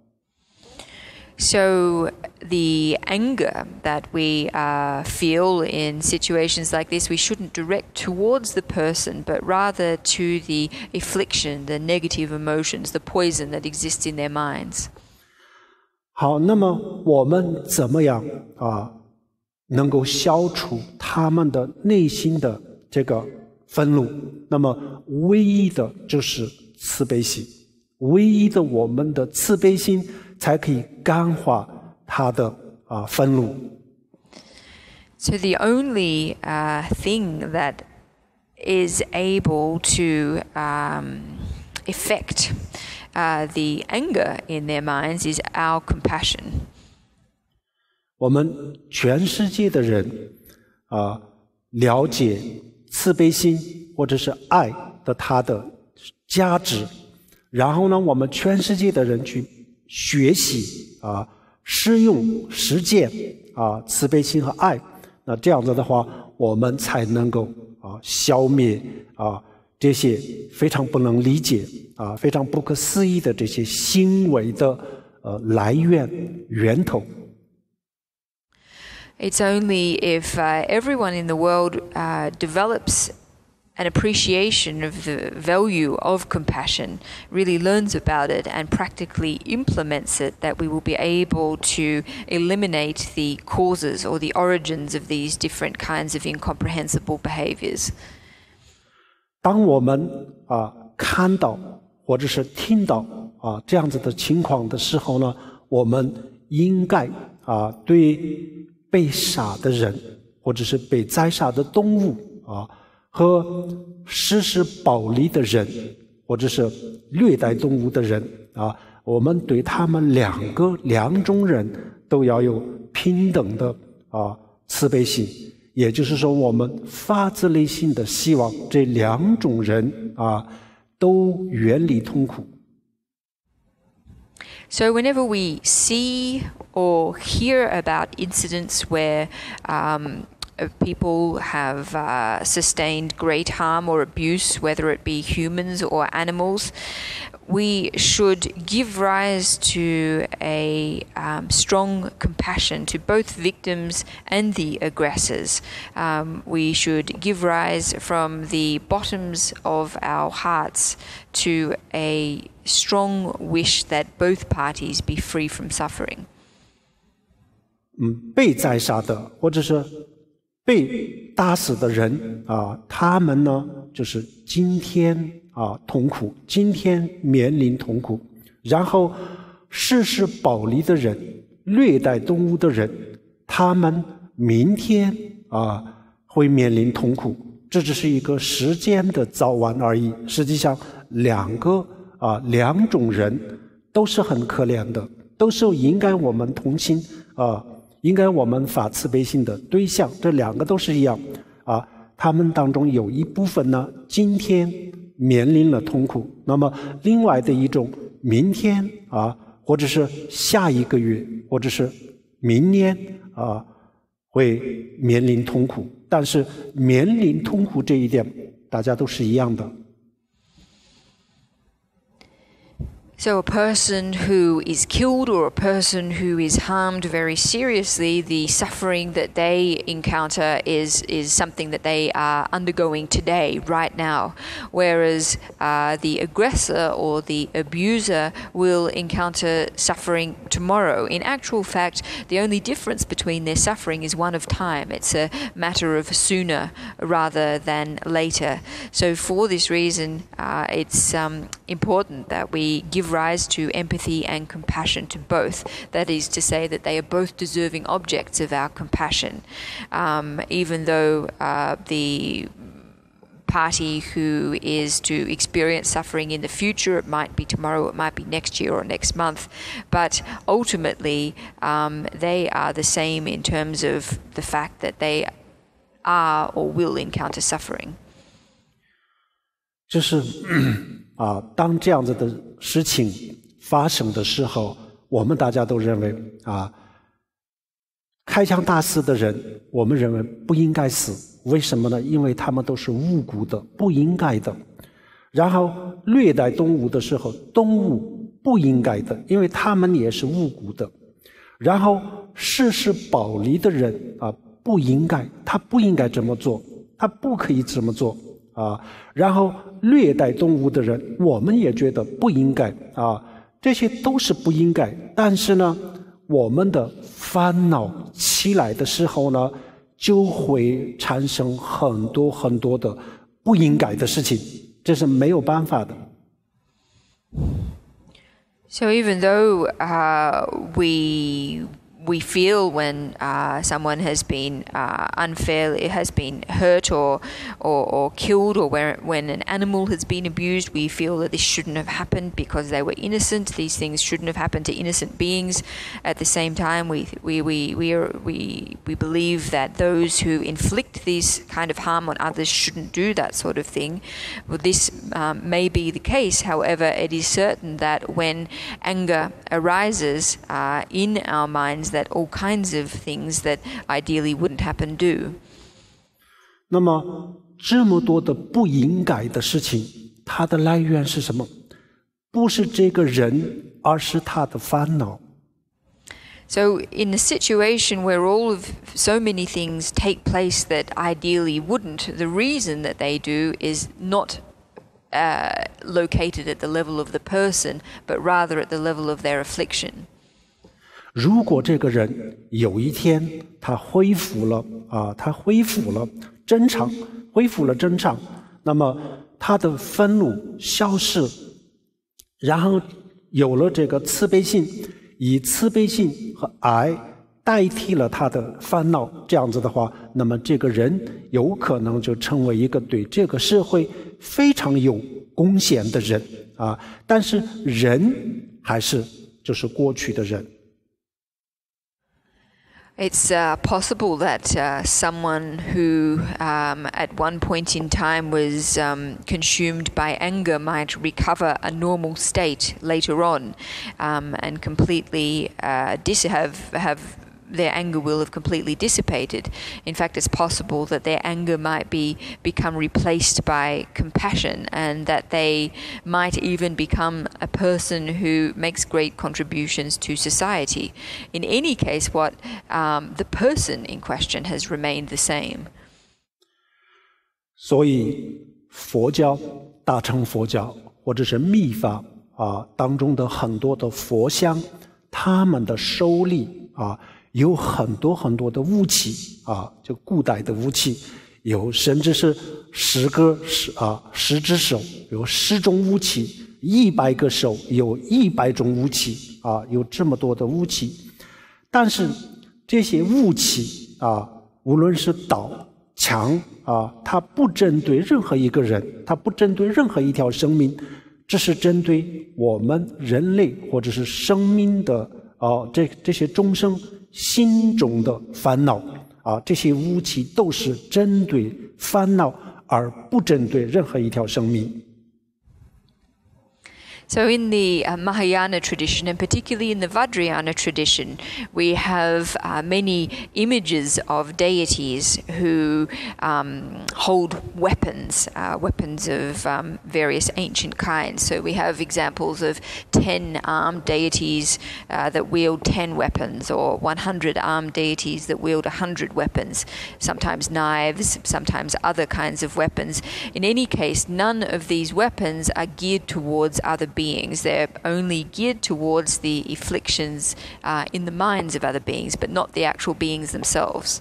S2: So the anger that we uh, feel in situations like this, we shouldn't direct towards the person, but rather to the affliction, the negative emotions, the poison that exists in their minds.
S1: 好，那么我们怎么样啊，能够消除他们的内心的这个愤怒？那么唯一的就是慈悲心，唯一的我们的慈悲心才可以感化他的啊愤怒。
S2: So the only uh, thing that is able to um, affect uh, the anger in their minds is our compassion.
S1: 我们全世界的人啊，了解慈悲心或者是爱的它的价值，然后呢，我们全世界的人去学习啊，适用实践啊，慈悲心和爱。那这样子的话，我们才能够啊消灭啊这些非常不能理解啊、非常不可思议的这些行为的呃来源源头。
S2: It's only if uh, everyone in the world uh, develops an appreciation of the value of compassion, really learns about it and practically implements it, that we will be able to eliminate the causes or the origins of these different kinds of incomprehensible behaviors.
S1: 当我们啊看到或者是听到啊这样子的情况的时候呢，我们应该啊对被杀的人或者是被宰杀的动物啊和实施暴力的人或者是虐待动物的人啊，我们对他们两个两种人都要有平等的啊慈悲心，也就是说我们发自内心的希望这两种人啊都远离痛苦。
S2: So whenever we see or hear about incidents where um, people have uh, sustained great harm or abuse, whether it be humans or animals, we should give rise to a um, strong compassion to both victims and the aggressors. Um, we should give rise from the bottoms of our hearts to a strong wish that both parties be free from suffering.
S1: 嗯，被宰杀的或者是被打死的人啊，他们呢就是今天啊痛苦，今天面临痛苦，然后实施暴力的人、虐待动物的人，他们明天啊会面临痛苦，这只是一个时间的早晚而已。实际上，两个啊两种人都是很可怜的，都是应该我们同情啊。应该我们发慈悲心的对象，这两个都是一样啊。他们当中有一部分呢，今天面临了痛苦，那么另外的一种，明天啊，或者是下一个月，或者是明年啊，会面临痛苦。但是面临痛苦这一点，大家都是一样的。
S2: So a person who is killed or a person who is harmed very seriously, the suffering that they encounter is is something that they are undergoing today, right now. Whereas uh, the aggressor or the abuser will encounter suffering tomorrow. In actual fact, the only difference between their suffering is one of time. It's a matter of sooner rather than later. So for this reason, uh, it's um, important that we give rise to empathy and compassion to both. That is to say that they are both deserving objects of our compassion, um, even though uh, the party who is to experience suffering in the future, it might be tomorrow, it might be next year or next month, but ultimately um, they are the same in terms of the fact that they are or will encounter suffering.
S1: 就是啊，当这样子的事情发生的时候，我们大家都认为啊，开枪打死的人，我们认为不应该死。为什么呢？因为他们都是无辜的，不应该的。然后虐待动物的时候，动物不应该的，因为他们也是无辜的。然后实施暴力的人啊，不应该，他不应该这么做，他不可以这么做。啊，然后虐待动物的人，我们也觉得不应该啊，这些都是不应该。但是呢，我们的烦恼起来的时候呢，就会产生很多很多的不应该的事情，这是没有办法的。
S2: So even though uh, we we feel when uh, someone has been uh, unfairly has been hurt or, or or killed, or where, when an animal has been abused, we feel that this shouldn't have happened because they were innocent. These things shouldn't have happened to innocent beings. At the same time, we we we we are, we we believe that those who inflict this kind of harm on others shouldn't do that sort of thing. Well, this um, may be the case. However, it is certain that when anger arises uh, in our minds, that all kinds of things that ideally wouldn't happen do.
S1: 那么这么多的不应该的事情，它的来源是什么？不是这个人，而是他的烦恼。
S2: So in a situation where all of so many things take place that ideally wouldn't, the reason that they do is not uh, located at the level of the person, but rather at the level of their affliction.
S1: 如果这个人有一天他恢复了啊，他恢复了正常，恢复了正常，那么他的愤怒消失，然后有了这个慈悲心，以慈悲心和爱代替了他的烦恼，这样子的话，那么这个人有可能就成为一个对这个社会非常有贡献的人啊。但是人还是就是过去的人。
S2: It's uh, possible that uh, someone who um, at one point in time was um, consumed by anger might recover a normal state later on um, and completely uh, dis- have, have their anger will have completely dissipated. In fact, it's possible that their anger might be become replaced by compassion, and that they might even become a person who makes great contributions to society. In any case, what um, the person in question has remained the same.
S1: 所以佛教、大乘佛教或者是密法啊当中的很多的佛像，他们的手里啊。有很多很多的武器啊，就古代的武器，有甚至是十个十啊十只手有十种武器，一百个手有一百种武器啊，有这么多的武器。但是这些武器啊，无论是刀、枪啊，它不针对任何一个人，它不针对任何一条生命，只是针对我们人类或者是生命的啊这这些众生。心中的烦恼啊，这些武器都是针对烦恼，而不针对任何一条生命。
S2: So in the uh, Mahayana tradition, and particularly in the Vajrayana tradition, we have uh, many images of deities who um, hold weapons, uh, weapons of um, various ancient kinds. So we have examples of ten armed deities uh, that wield ten weapons, or one hundred armed deities that wield one hundred weapons, sometimes knives, sometimes other kinds of weapons. In any case, none of these weapons are geared towards other beings. They're only geared towards the afflictions uh, in the minds of other beings, but not the actual beings themselves.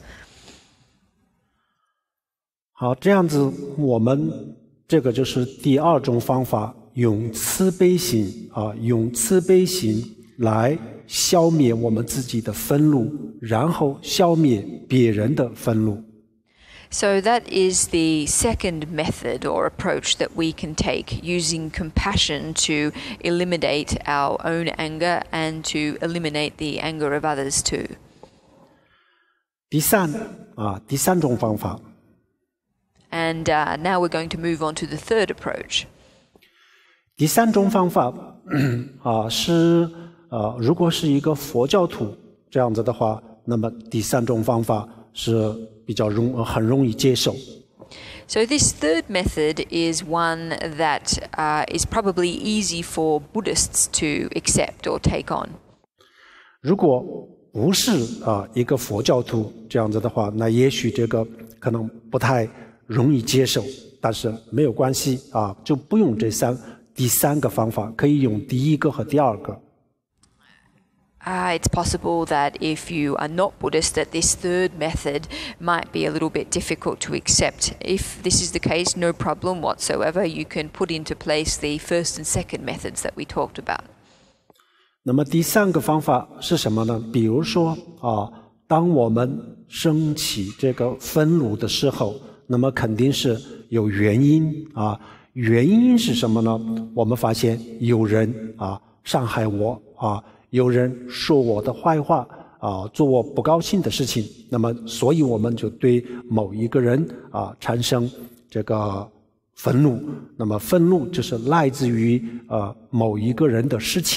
S1: 好，这样子我们这个就是第二种方法，用慈悲心啊，用慈悲心来消灭我们自己的愤怒，然后消灭别人的愤怒。
S2: So that is the second method or approach that we can take, using compassion to eliminate our own anger and to eliminate the anger of others too.
S1: 第三啊，第三种方法。
S2: And uh, now we're going to move on to the third approach.
S1: 第三种方法啊是呃，如果是一个佛教徒这样子的话，那么第三种方法是比较容很容易接受。
S2: So this third method is one that uh, is probably easy for Buddhists to accept or take on.
S1: 如果不是啊一个佛教徒这样子的话，那也许这个可能不太容易接受，但是没有关系啊，就不用这三第三个方法，可以用第一个和第二个。
S2: Uh, it's possible that if you are not Buddhist, that this third method might be a little bit difficult to accept. If this is the case, no problem whatsoever. You can put into place the first and second methods that we talked about.
S1: 那么第三个方法是什么呢？比如说啊，当我们升起这个愤怒的时候，那么肯定是有原因啊。原因是什么呢？我们发现有人啊伤害我啊。有人说我的坏话啊，做我不高兴的事情，那么所以我们就对某一个人啊产生这个愤怒。那么愤怒就是来自于呃某一个人的事情。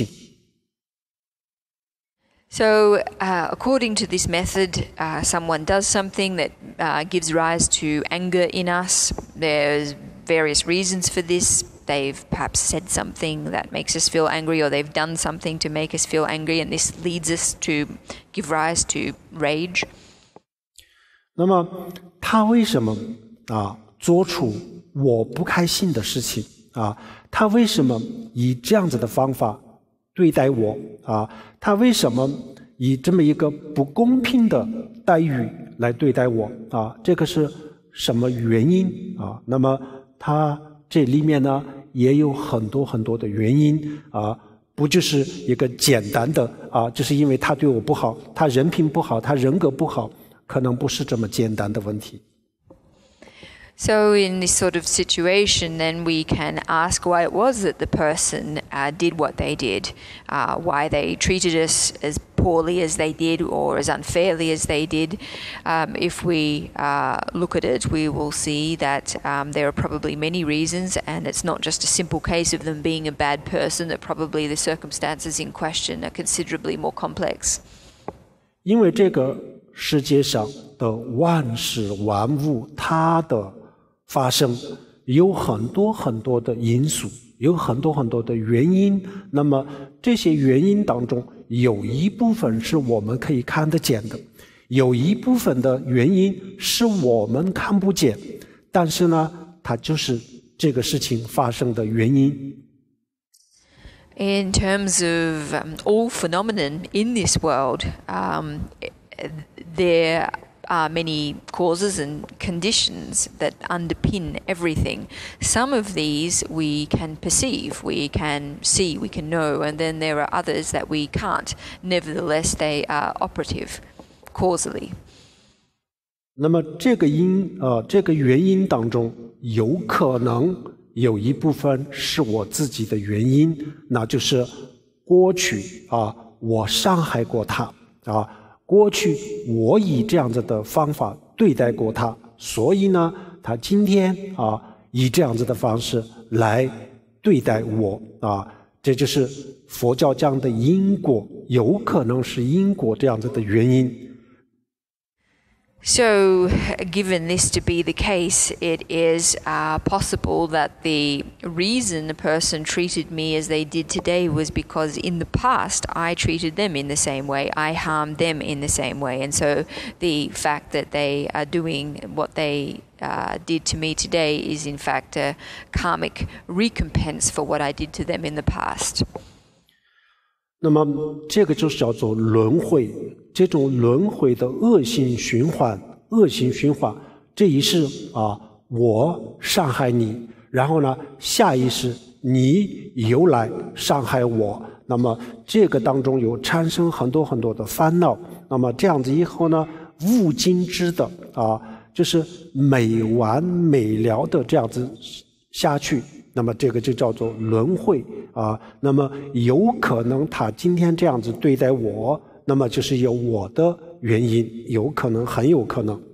S2: So, uh, according to this method, uh, someone does something that uh, gives rise to anger in us. There's various reasons for this. they've perhaps said something that makes us feel angry, or they've done something to make us feel angry, and this leads us to give rise to rage.
S1: 那么他为什么啊做出我不开心的事情啊？他为什么以这样子的方法对待我啊？他为什么以这么一个不公平的待遇来对待我啊？这个是什么原因啊？那么他这里面呢也有很多很多的原因啊，不就是一个简单的啊，就是因为他对我不好，他人品不好，他人格不好，可能不是这么简单的问题。
S2: So in this sort of situation, then we can ask why it was that the person uh, did what they did, uh, why they treated us as poorly as they did or as unfairly as they did. Um, if we uh, look at it, we will see that um, there are probably many reasons, and it's not just a simple case of them being a bad person, that probably the circumstances in question are considerably more complex.
S1: 因为这个世界上的万事万物，它的发生有很多很多的因素，有很多很多的原因。那么这些原因当中，有一部分是我们可以看得见的，有一部分的原因是我们看不见，但是呢，它就是这个事情发生的原因。
S2: In terms of um, all phenomenon in this world, um, there are many causes and conditions that underpin everything. Some of these we can perceive, we can see, we can know, and then there are others that we can't. Nevertheless, they are operative causally.
S1: 那么这个因呃这个原因当中，有可能有一部分是我自己的原因，那就是过去啊我伤害过他啊。过去我以这样子的方法对待过他，所以呢，他今天啊以这样子的方式来对待我啊，这就是佛教讲的因果，有可能是因果这样子的原因。
S2: So, given this to be the case, it is uh, possible that the reason the person treated me as they did today was because in the past I treated them in the same way, I harmed them in the same way, and so the fact that they are doing what they uh, did to me today is in fact a karmic recompense for what I did to them in the past.
S1: 那么这个就是叫做轮回，这种轮回的恶性循环，恶性循环，这一世啊，我伤害你，然后呢，下一世你又来伤害我，那么这个当中有产生很多很多的烦恼，那么这样子以后呢，无尽止的啊，就是没完没了的这样子下去。那么这个就叫做轮回啊。那么有可能他今天这样子对待我，那么就是有我的原因，有可能，很有可能。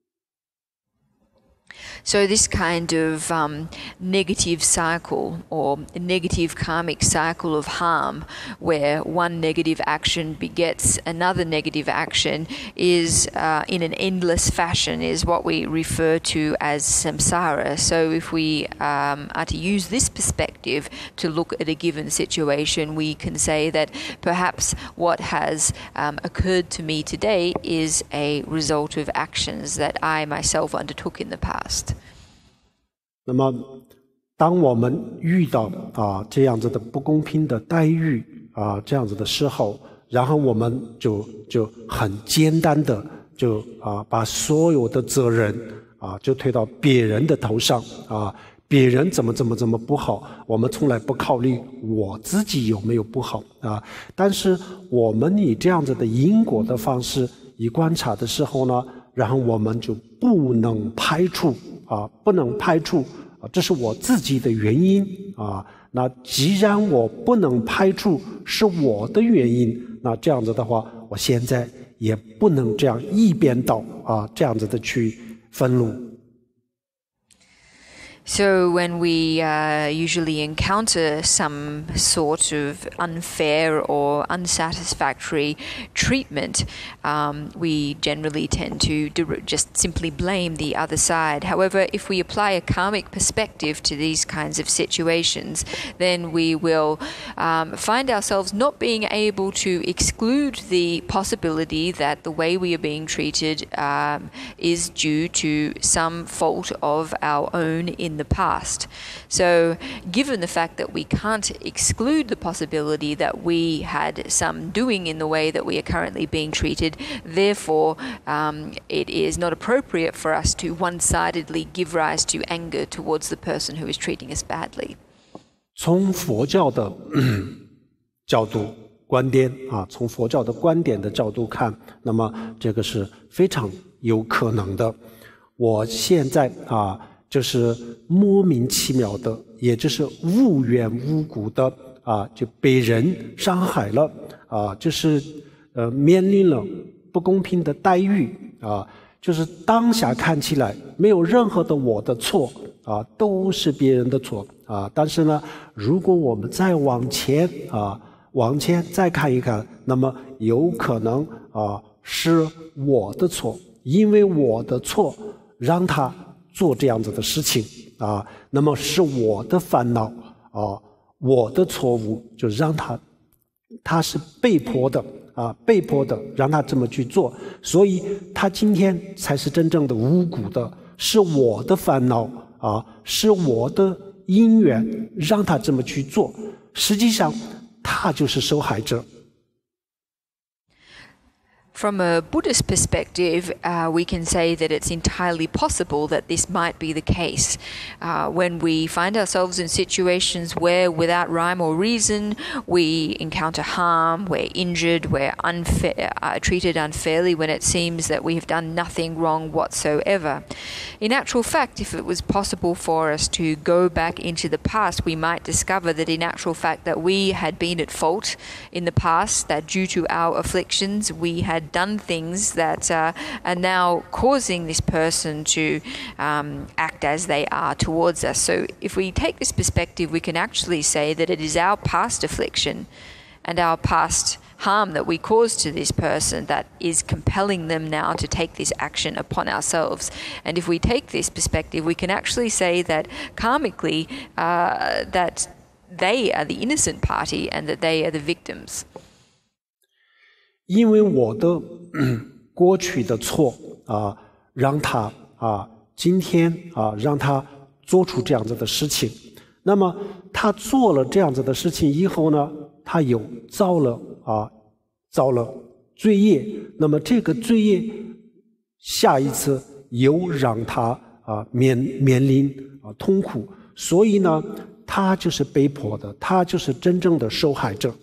S2: So this kind of um, negative cycle or negative karmic cycle of harm, where one negative action begets another negative action, is uh, in an endless fashion, is what we refer to as samsara. So if we um, are to use this perspective to look at a given situation, we can say that perhaps what has um, occurred to me today is a result of actions that I myself undertook in the past.
S1: 那么当我们遇到啊这样子的不公平的待遇啊这样子的时候，然后我们就就很简单的就啊把所有的责任啊就推到别人的头上啊，别人怎么怎么怎么不好，我们从来不考虑我自己有没有不好啊。但是我们以这样子的因果的方式一观察的时候呢，然后我们就不能排除啊，不能排除啊，这是我自己的原因啊。那既然我不能排除是我的原因，那这样子的话，我现在也不能这样一边倒啊，这样子的去分路。
S2: So when we uh, usually encounter some sort of unfair or unsatisfactory treatment, um, we generally tend to do, just simply blame the other side. However, if we apply a karmic perspective to these kinds of situations, then we will um, find ourselves not being able to exclude the possibility that the way we are being treated um, is due to some fault of our own in the past. So given the fact that we can't exclude the possibility that we had some doing in the way that we are currently being treated, therefore um, it is not appropriate for us to one-sidedly give rise to anger towards the person who is treating us badly.
S1: 从佛教的角度观点啊，从佛教的观点的角度看，那么这个是非常有可能的。我现在啊，就是莫名其妙的，也就是无缘无故的啊，就被人伤害了啊，就是呃面临了不公平的待遇啊，就是当下看起来没有任何的我的错啊，都是别人的错啊。但是呢，如果我们再往前啊，往前再看一看，那么有可能啊是我的错，因为我的错让他做这样子的事情啊，那么是我的烦恼啊，我的错误就让他，他是被迫的啊，被迫的让他这么去做，所以他今天才是真正的无辜的，是我的烦恼啊，是我的因缘让他这么去做，实际上他就是受害者。
S2: From a Buddhist perspective, uh, we can say that it's entirely possible that this might be the case. Uh, when we find ourselves in situations where, without rhyme or reason, we encounter harm, we're injured, we're unfair, uh, treated unfairly when it seems that we have done nothing wrong whatsoever. In actual fact, if it was possible for us to go back into the past, we might discover that in actual fact that we had been at fault in the past, that due to our afflictions we had done things that uh, are now causing this person to um, act as they are towards us. So if we take this perspective, we can actually say that it is our past affliction and our past harm that we caused to this person that is compelling them now to take this action upon ourselves. And if we take this perspective, we can actually say that karmically uh, that they are the innocent party and that they are the victims.
S1: 因为我的过去的错啊，让他啊今天啊让他做出这样子的事情。那么他做了这样子的事情以后呢，他又造了啊造了罪业。那么这个罪业下一次又让他啊面面临啊痛苦，所以呢，他就是被迫的，他就是真正的受害者。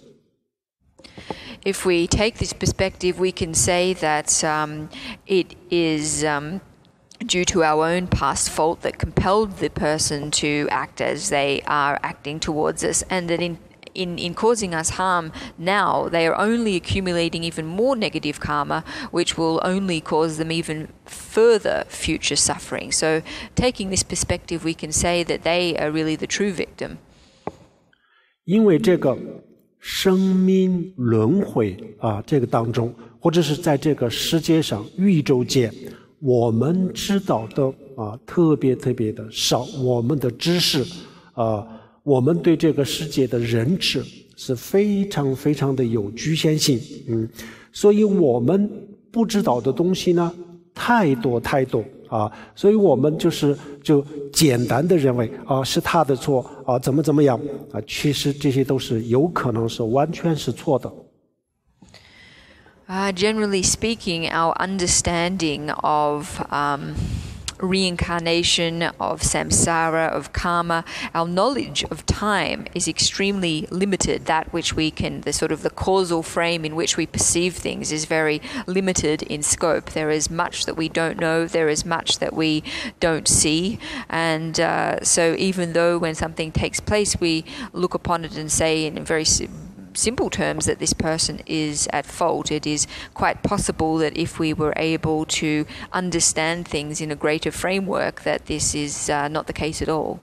S2: If we take this perspective, we can say that um, it is um, due to our own past fault that compelled the person to act as they are acting towards us, and that in In, in causing us harm now, they are only accumulating even more negative karma, which will only cause them even further future suffering. So taking this perspective, we can say that they are really the true victim.
S1: 因为这个生命轮回啊，这个当中，或者是在这个世界上宇宙界，我们知道的啊，特别特别的少，我们的知识啊。我们对这个世界的认知是非常非常的有局限性，嗯，所以我们不知道的东西呢太多太多啊，所以我们就是就简单的认为啊是他的错啊，怎么怎么样啊，其实这些都是有可能是完全是错的。
S2: Uh, generally speaking, our understanding of um reincarnation, of samsara, of karma, our knowledge of time is extremely limited. That which we can, the sort of the causal frame in which we perceive things is very limited in scope. There is much that we don't know, there is much that we don't see, and uh, so even though when something takes place we look upon it and say in a very simple terms that this person is at fault. It is quite possible that if we were able to understand things in a greater framework, that this is uh, not the case at all.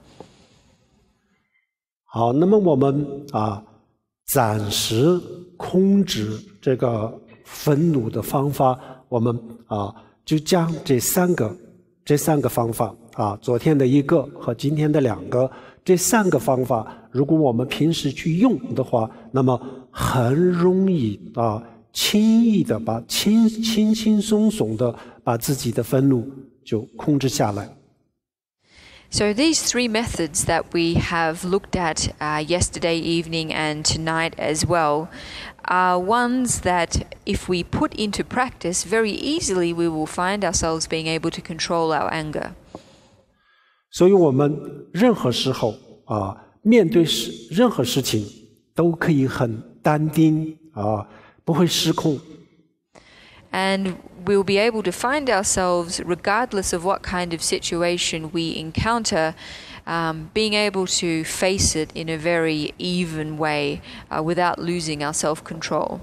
S1: 好，那么我们啊，暂时控制这个愤怒的方法，我们啊就将这三个这三个方法啊，昨天的一个和今天的两个，这三个方法，如果我们平时去用的话，那么很容易啊，轻易的把轻轻轻松松的把自己的愤怒就控制下来。
S2: So these three methods that we have looked at uh, yesterday evening and tonight as well are ones that if we put into practice, very easily we will find ourselves being able to control our anger.
S1: 所以我们任何时候啊，面对事任何事情都可以很淡定啊，不会失控。
S2: And we'll be able to find ourselves, regardless of what kind of situation we encounter, um, being able to face it in a very even way uh, without losing our self-control.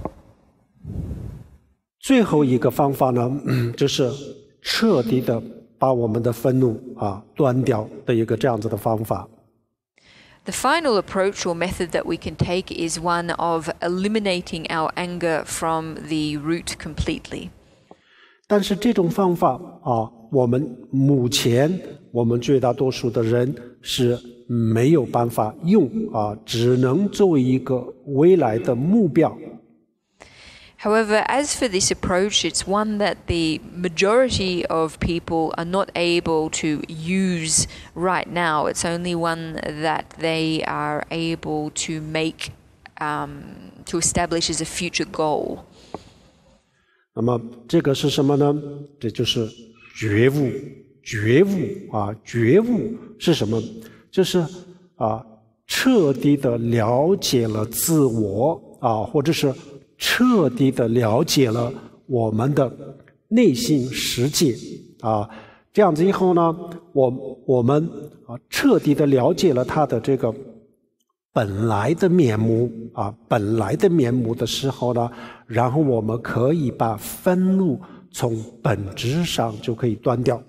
S1: 最后一个方法呢，就是彻底的把我们的愤怒啊断掉的一个这样子的方法。
S2: The final approach or method that we can take is one of eliminating our anger from the root completely.
S1: 但是这种方法啊，我们目前我们绝大多数的人是没有办法用啊，只能作为一个未来的目标。
S2: However, as for this approach, it's one that the majority of people are not able to use right now. It's only one that they are able to make, um, to establish as a future goal.
S1: 那么这个是什么呢？这就是觉悟，觉悟啊，觉悟是什么？就是啊，彻底的了解了自我啊，或者是彻底的了解了我们的内心世界啊，这样子以后呢，我我们啊彻底的了解了他的这个本来的面目啊，本来的面目的时候呢，然后我们可以把愤怒从本质上就可以断掉。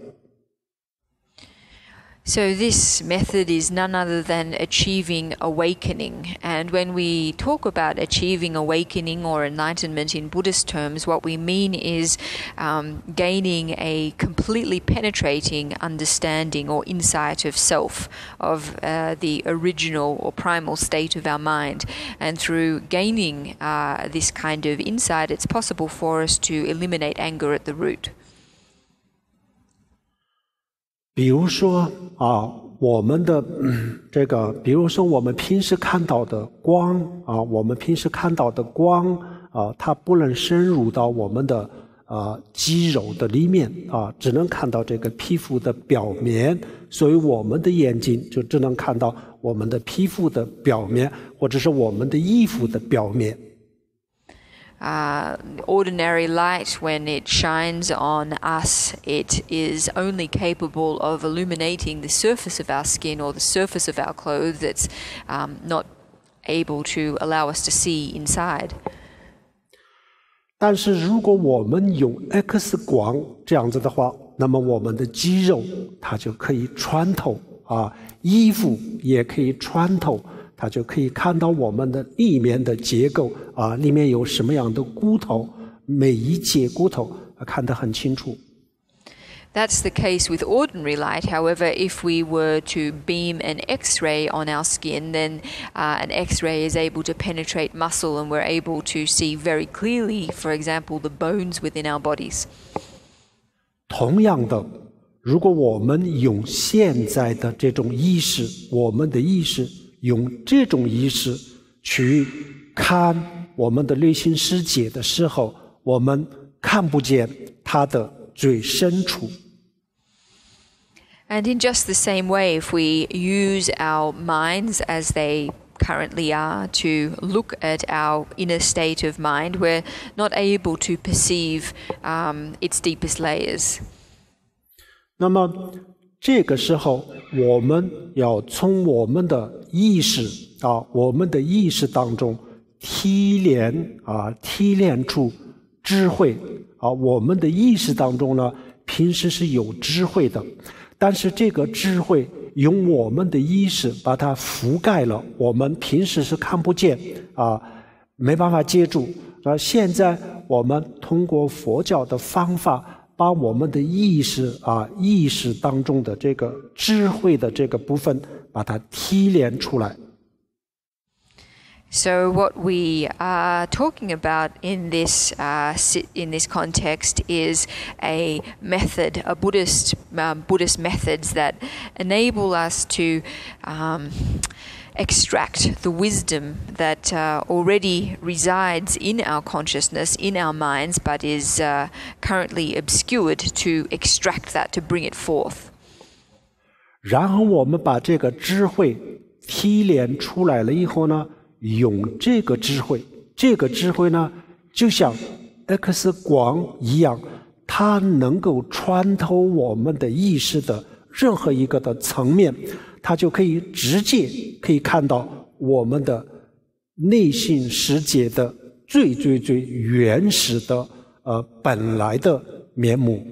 S2: So this method is none other than achieving awakening. And when we talk about achieving awakening or enlightenment in Buddhist terms, what we mean is um, gaining a completely penetrating understanding or insight of self, of uh, the original or primal state of our mind. And through gaining uh, this kind of insight, it's possible for us to eliminate anger at the root.
S1: 比如说啊，我们的、嗯、这个，比如说我们平时看到的光啊，我们平时看到的光啊，它不能深入到我们的啊肌肉的里面啊，只能看到这个皮肤的表面，所以我们的眼睛就只能看到我们的皮肤的表面，或者是我们的衣服的表面。
S2: Uh, ordinary light, when it shines on us, it is only capable of illuminating the surface of our skin or the surface of our clothes. It's um, not able to allow us to see inside.
S1: 但是如果我们用 X 光这样子的话，那么我们的肌肉它就可以穿透啊，衣服也可以穿透。它就可以看到我们的里面的结构啊，里面有什么样的骨头，每一节骨头看得很清楚。
S2: That's the case with ordinary light. However, if we were to beam an X-ray on our skin, then uh, an X-ray is able to penetrate muscle, and we're able to see very clearly, for example, the bones within our bodies.
S1: 同样的，如果我们用现在的这种意识，我们的意识。用这种意识去看我们的内心世界的时候，我们看不见它的最深处。
S2: And in just the same way, if we use our minds as they currently are to look at our inner state of mind, we're not able to perceive um, its deepest layers.
S1: 那么这个时候，我们要从我们的意识啊，我们的意识当中提炼啊，提炼出智慧啊。我们的意识当中呢，平时是有智慧的，但是这个智慧用我们的意识把它覆盖了，我们平时是看不见啊，没办法接住。那现在我们通过佛教的方法，把我们的意识啊，意识当中的这个智慧的这个部分，把它提炼出来。
S2: So what we are talking about in this uh, in this context is a method, a Buddhist um, Buddhist methods that enable us to um, extract the wisdom that uh, already resides in our consciousness, in our minds, but is uh, currently obscured, to extract that, to bring it forth.
S1: 然后我们把这个智慧提炼出来了以后呢，用这个智慧，这个智慧呢，就像 X 光一样，它能够穿透我们的意识的任何一个的层面，它就可以直接可以看到我们的内心世界的最最最原始的呃本来的面目。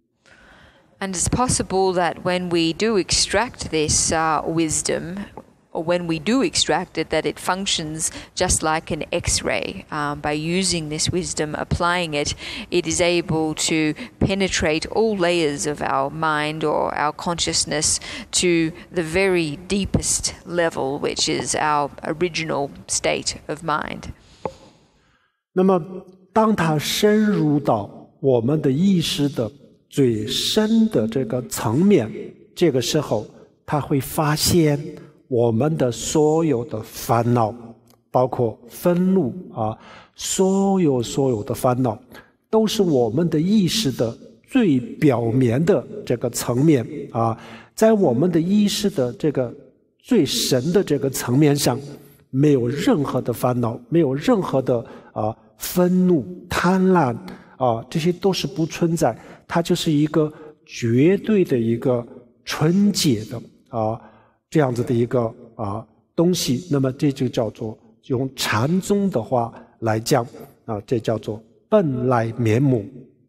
S2: And it's possible that when we do extract this uh, wisdom, or when we do extract it, that it functions just like an X-ray. Um, by using this wisdom, applying it, it is able to penetrate all layers of our mind or our consciousness to the very deepest level, which is our original state of mind.
S1: 那么，当它深入到我们的意识的最深的这个层面，这个时候，他会发现我们的所有的烦恼，包括愤怒啊，所有所有的烦恼，都是我们的意识的最表面的这个层面啊。在我们的意识的这个最深的这个层面上，没有任何的烦恼，没有任何的啊愤怒、贪婪啊，这些都是不存在。它就是一个绝对的一个纯洁的啊这样子的一个啊东西，那么这就叫做用禅宗的话来讲啊，这叫做本来面目。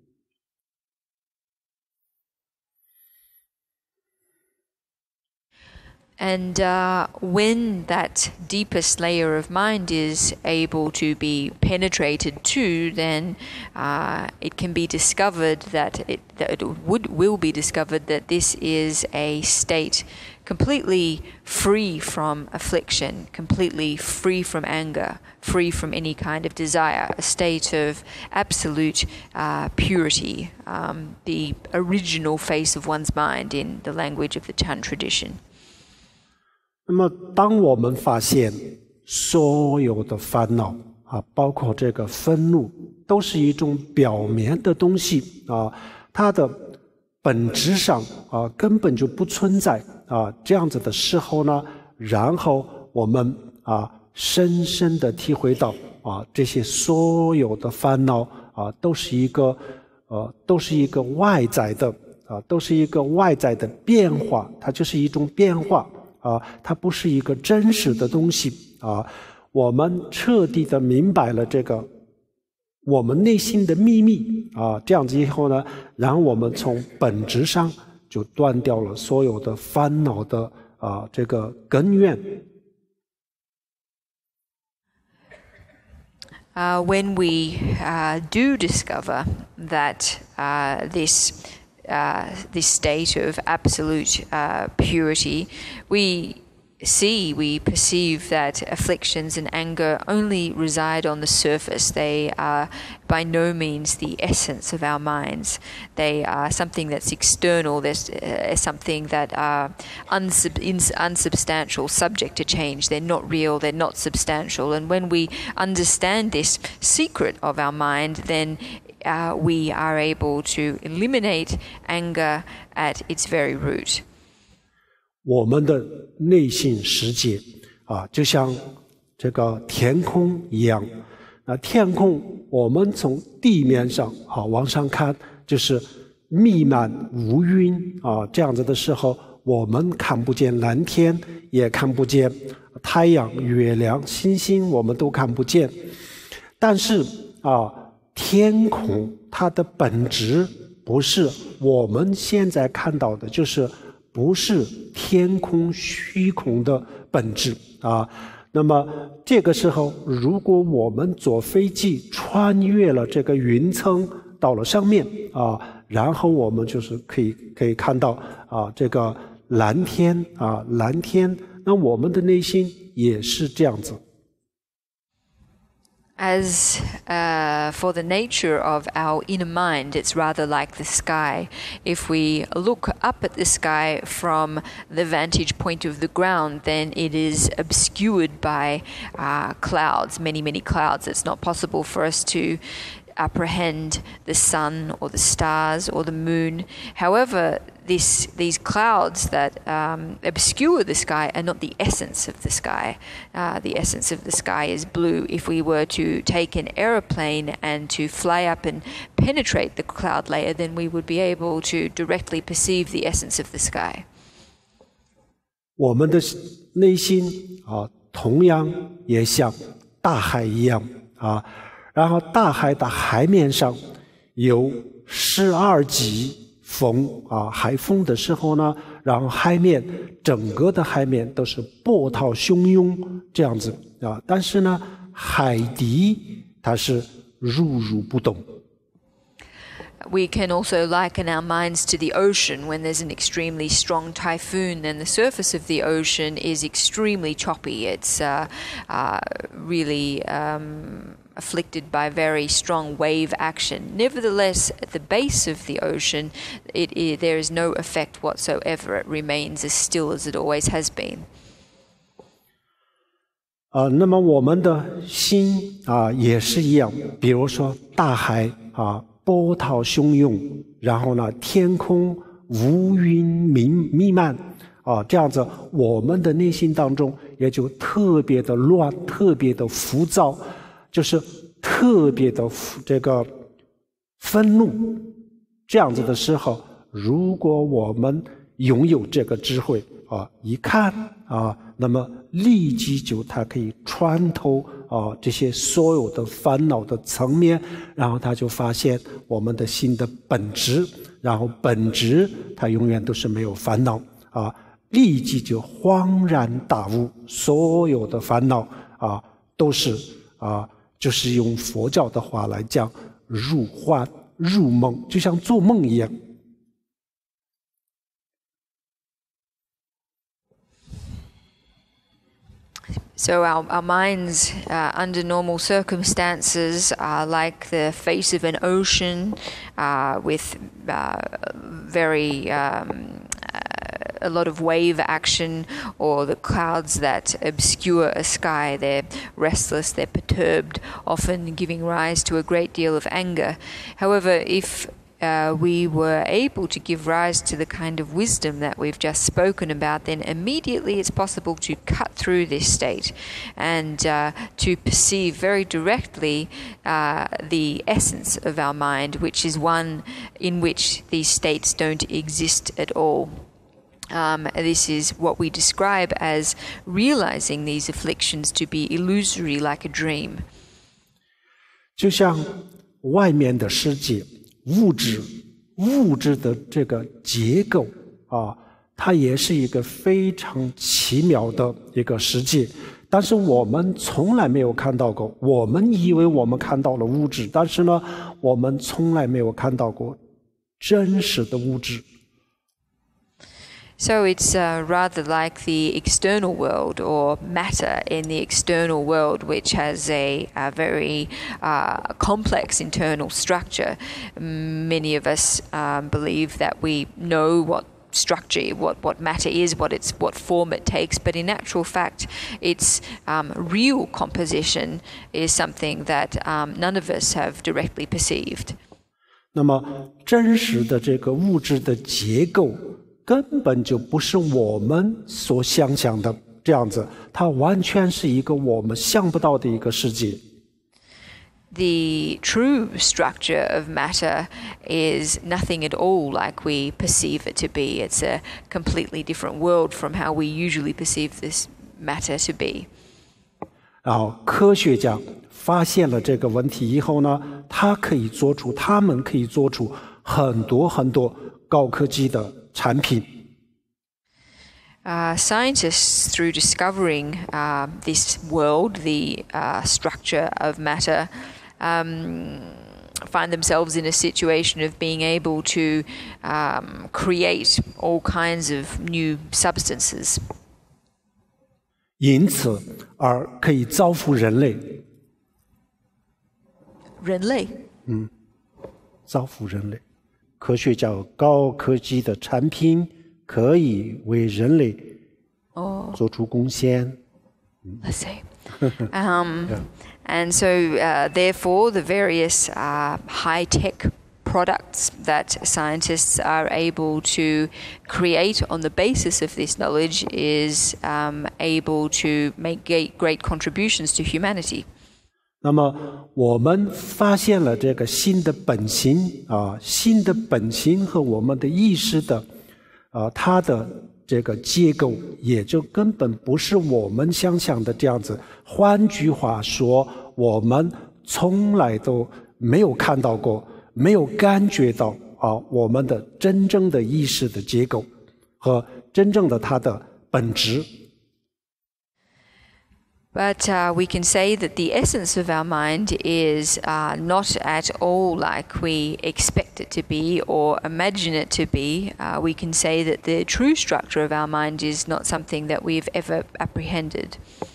S2: And uh, when that deepest layer of mind is able to be penetrated to, then uh, it can be discovered that it, that it would will be discovered that this is a state completely free from affliction, completely free from anger, free from any kind of desire, a state of absolute uh, purity, um, the original face of one's mind in the language of the Chan tradition.
S1: 那么，当我们发现所有的烦恼啊，包括这个愤怒，都是一种表面的东西啊，它的本质上啊根本就不存在啊，这样子的时候呢，然后我们啊深深的体会到啊，这些所有的烦恼啊，都是一个呃，都是一个外在的啊，都是一个外在的变化，它就是一种变化。啊，它不是一个真实的东西啊！我们彻底的明白了这个我们内心的秘密啊，这样子以后呢，然后我们从本质上就断掉了所有的烦恼的啊这个根源。
S2: Uh, when we uh, do discover that uh, this Uh, this state of absolute uh, purity, we see, we perceive that afflictions and anger only reside on the surface. They are by no means the essence of our minds. They are something that's external, there's uh, something that are unsub- ins- unsubstantial, subject to change. They're not real, they're not substantial. And when we understand this secret of our mind, then Uh, we are able to eliminate anger at its very root.
S1: 我们的内心世界啊，就像这个天空一样。那天空，我们从地面上啊往上看，就是弥漫乌云啊，这样子的时候，我们看不见蓝天，也看不见太阳、月亮、星星我们都看不见，但是啊，天空它的本质不是我们现在看到的，就是不是天空虚空的本质啊。那么这个时候，如果我们坐飞机穿越了这个云层到了上面啊，然后我们就是可以可以看到啊这个蓝天啊蓝天，那我们的内心也是这样子。
S2: As uh, for the nature of our inner mind, it's rather like the sky. If we look up at the sky from the vantage point of the ground, then it is obscured by uh, clouds, many, many clouds. It's not possible for us to apprehend the sun or the stars or the moon. However, this, these clouds that um, obscure the sky are not the essence of the sky. Uh, the essence of the sky is blue. If we were to take an aeroplane and to fly up and penetrate the cloud layer, then we would be able to directly perceive the essence of the sky.
S1: 我们的内心啊，同样也像大海一样啊。然后大海的海面上有十二级风啊，海风的时候呢，然后海面整个的海面都是波涛汹涌这样子啊，但是呢，海底它是如如不动。
S2: We can also liken our minds to the ocean. When there's an extremely strong typhoon, then the surface of the ocean is extremely choppy. It's uh, uh, really um, afflicted by very strong wave action. Nevertheless, at the base of the ocean, it, it, there is no effect whatsoever. It remains as still as it always has been.
S1: 啊，那么我们的心啊也是一样，比如说大海啊。波涛汹涌，然后呢，天空乌云弥弥漫啊，这样子，我们的内心当中也就特别的乱，特别的浮躁，就是特别的这个愤怒。这样子的时候，如果我们拥有这个智慧啊，一看啊，那么立即就它可以穿透啊这些所有的烦恼的层面，然后他就发现我们的心的本质，然后本质它永远都是没有烦恼啊，立即就恍然大悟，所有的烦恼啊都是啊，就是用佛教的话来讲，入幻入梦，就像做梦一样。
S2: So our, our minds uh, under normal circumstances are like the face of an ocean uh, with uh, very um, uh, a lot of wave action, or the clouds that obscure a sky. They're restless, they're perturbed, often giving rise to a great deal of anger. However, if Uh, we were able to give rise to the kind of wisdom that we've just spoken about, then immediately it's possible to cut through this state and uh, to perceive very directly uh, the essence of our mind, which is one in which these states don't exist at all. Um, this is what we describe as realizing these afflictions to be illusory, like a dream.
S1: 就像外面的世界。物质物质的这个结构啊，它也是一个非常奇妙的一个世界，但是我们从来没有看到过。我们以为我们看到了物质，但是呢，我们从来没有看到过真实的物质。
S2: So it's uh, rather like the external world, or matter in the external world, which has a, a very uh, complex internal structure. Many of us um, believe that we know what structure, what, what matter is, what it's, what form it takes, but in actual fact, its um, real composition is something that um, none of us have directly perceived.
S1: 那么真实的这个物质的结构根本就不是我们所想象的这样子，它完全是一个我们想不到的一个世界。
S2: The true structure of matter is nothing at all like we perceive it to be. It's a completely different world from how we usually perceive this matter to be.
S1: 然后科学家发现了这个问题以后呢，他可以做出，他们可以做出很多很多高科技的产品。
S2: Uh, scientists, through discovering uh, this world, the uh, structure of matter, um, find themselves in a situation of being able to um, create all kinds of new substances.
S1: 因此而可以造福人类。
S2: 人类？
S1: 嗯，造福人类。科学家高科技的产品可以为人类做出贡献。
S2: Let's say. Um, yeah. And so, uh, therefore, the various uh, high-tech products that scientists are able to create on the basis of this knowledge is um, able to make great contributions to humanity.
S1: 那么我们发现了这个新的本性啊，新的本性和我们的意识的啊，它的这个结构也就根本不是我们想象的这样子。换句话说，我们从来都没有看到过，没有感觉到啊，我们的真正的意识的结构和真正的它的本质。
S2: But uh, we can say that the essence of our mind is uh, not at all like we expect it to be or imagine it to be. Uh, we can say that the true structure of our mind is not something that we've ever apprehended.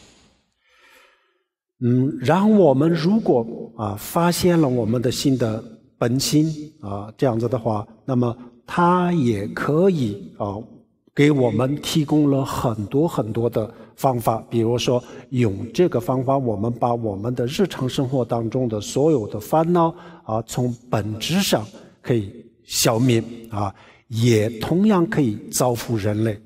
S1: 嗯，然后我们如果啊发现了我们的新的本性啊，这样子的话，那么它也可以啊给我们提供了很多很多的方法，比如说用这个方法，我们把我们的日常生活当中的所有的烦恼啊，从本质上可以消灭啊，也同样可以造福人类。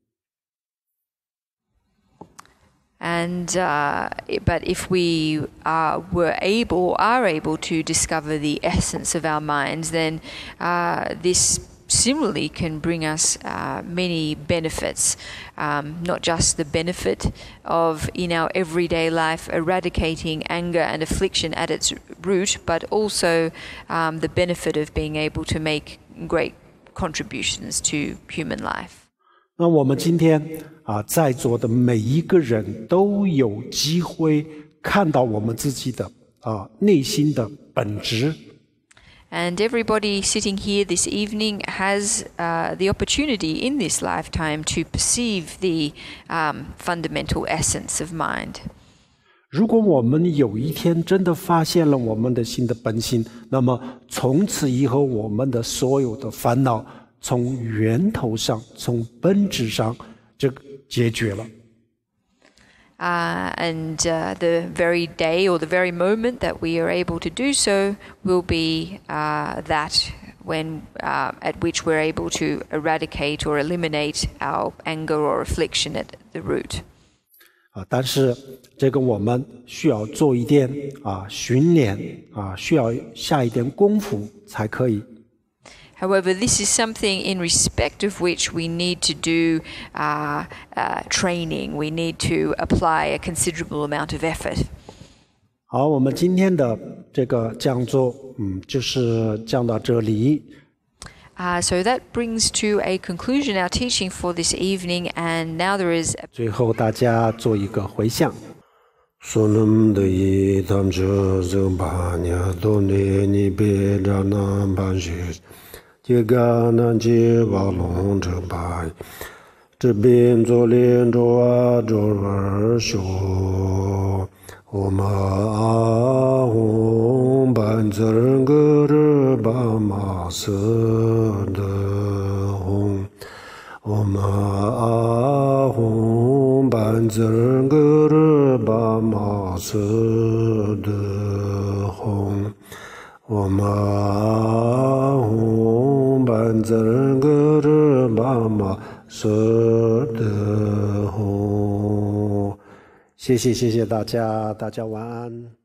S2: And uh, but if we uh, were able, are able to discover the essence of our minds, then uh, this similarly can bring us uh, many benefits, um, not just the benefit of, in our everyday life, eradicating anger and affliction at its root, but also um, the benefit of being able to make great contributions to human life.
S1: 那我们今天啊，在座的每一个人都有机会看到我们自己的啊内心的本质。
S2: And everybody sitting here this evening has uh, the opportunity in this lifetime to perceive the um, fundamental essence of mind.
S1: 如果我们有一天真的发现了我们的新的本性，那么从此以后，我们的所有的烦恼从源头上、从本质上就解决了。
S2: Uh, and uh, the very day or the very moment that we are able to do so will be uh, that when uh, at which we're able to eradicate or eliminate our anger or affliction at the root.
S1: 啊，但是这个我们需要做一点啊训练啊，需要下一点功夫才可以。
S2: However, this is something in respect of which we need to do uh, uh, training. We need to apply a considerable amount of effort.
S1: 好，我们今天的这个讲座，嗯，就是讲到这里。
S2: Uh, so that brings to a conclusion our teaching for this evening, and now there is.
S1: 最后，大家做一个回向。Sonam de yi tam jo zeng ba nya do ne ni be ra na ba ji. 这个南极瓦龙这白，这边左连着啊着儿修，我们啊红板子人个人把马色的红，我们啊红板子人个人把马色的红，我们啊红板子人个人把马色的红。谢谢谢谢大家，大家晚安。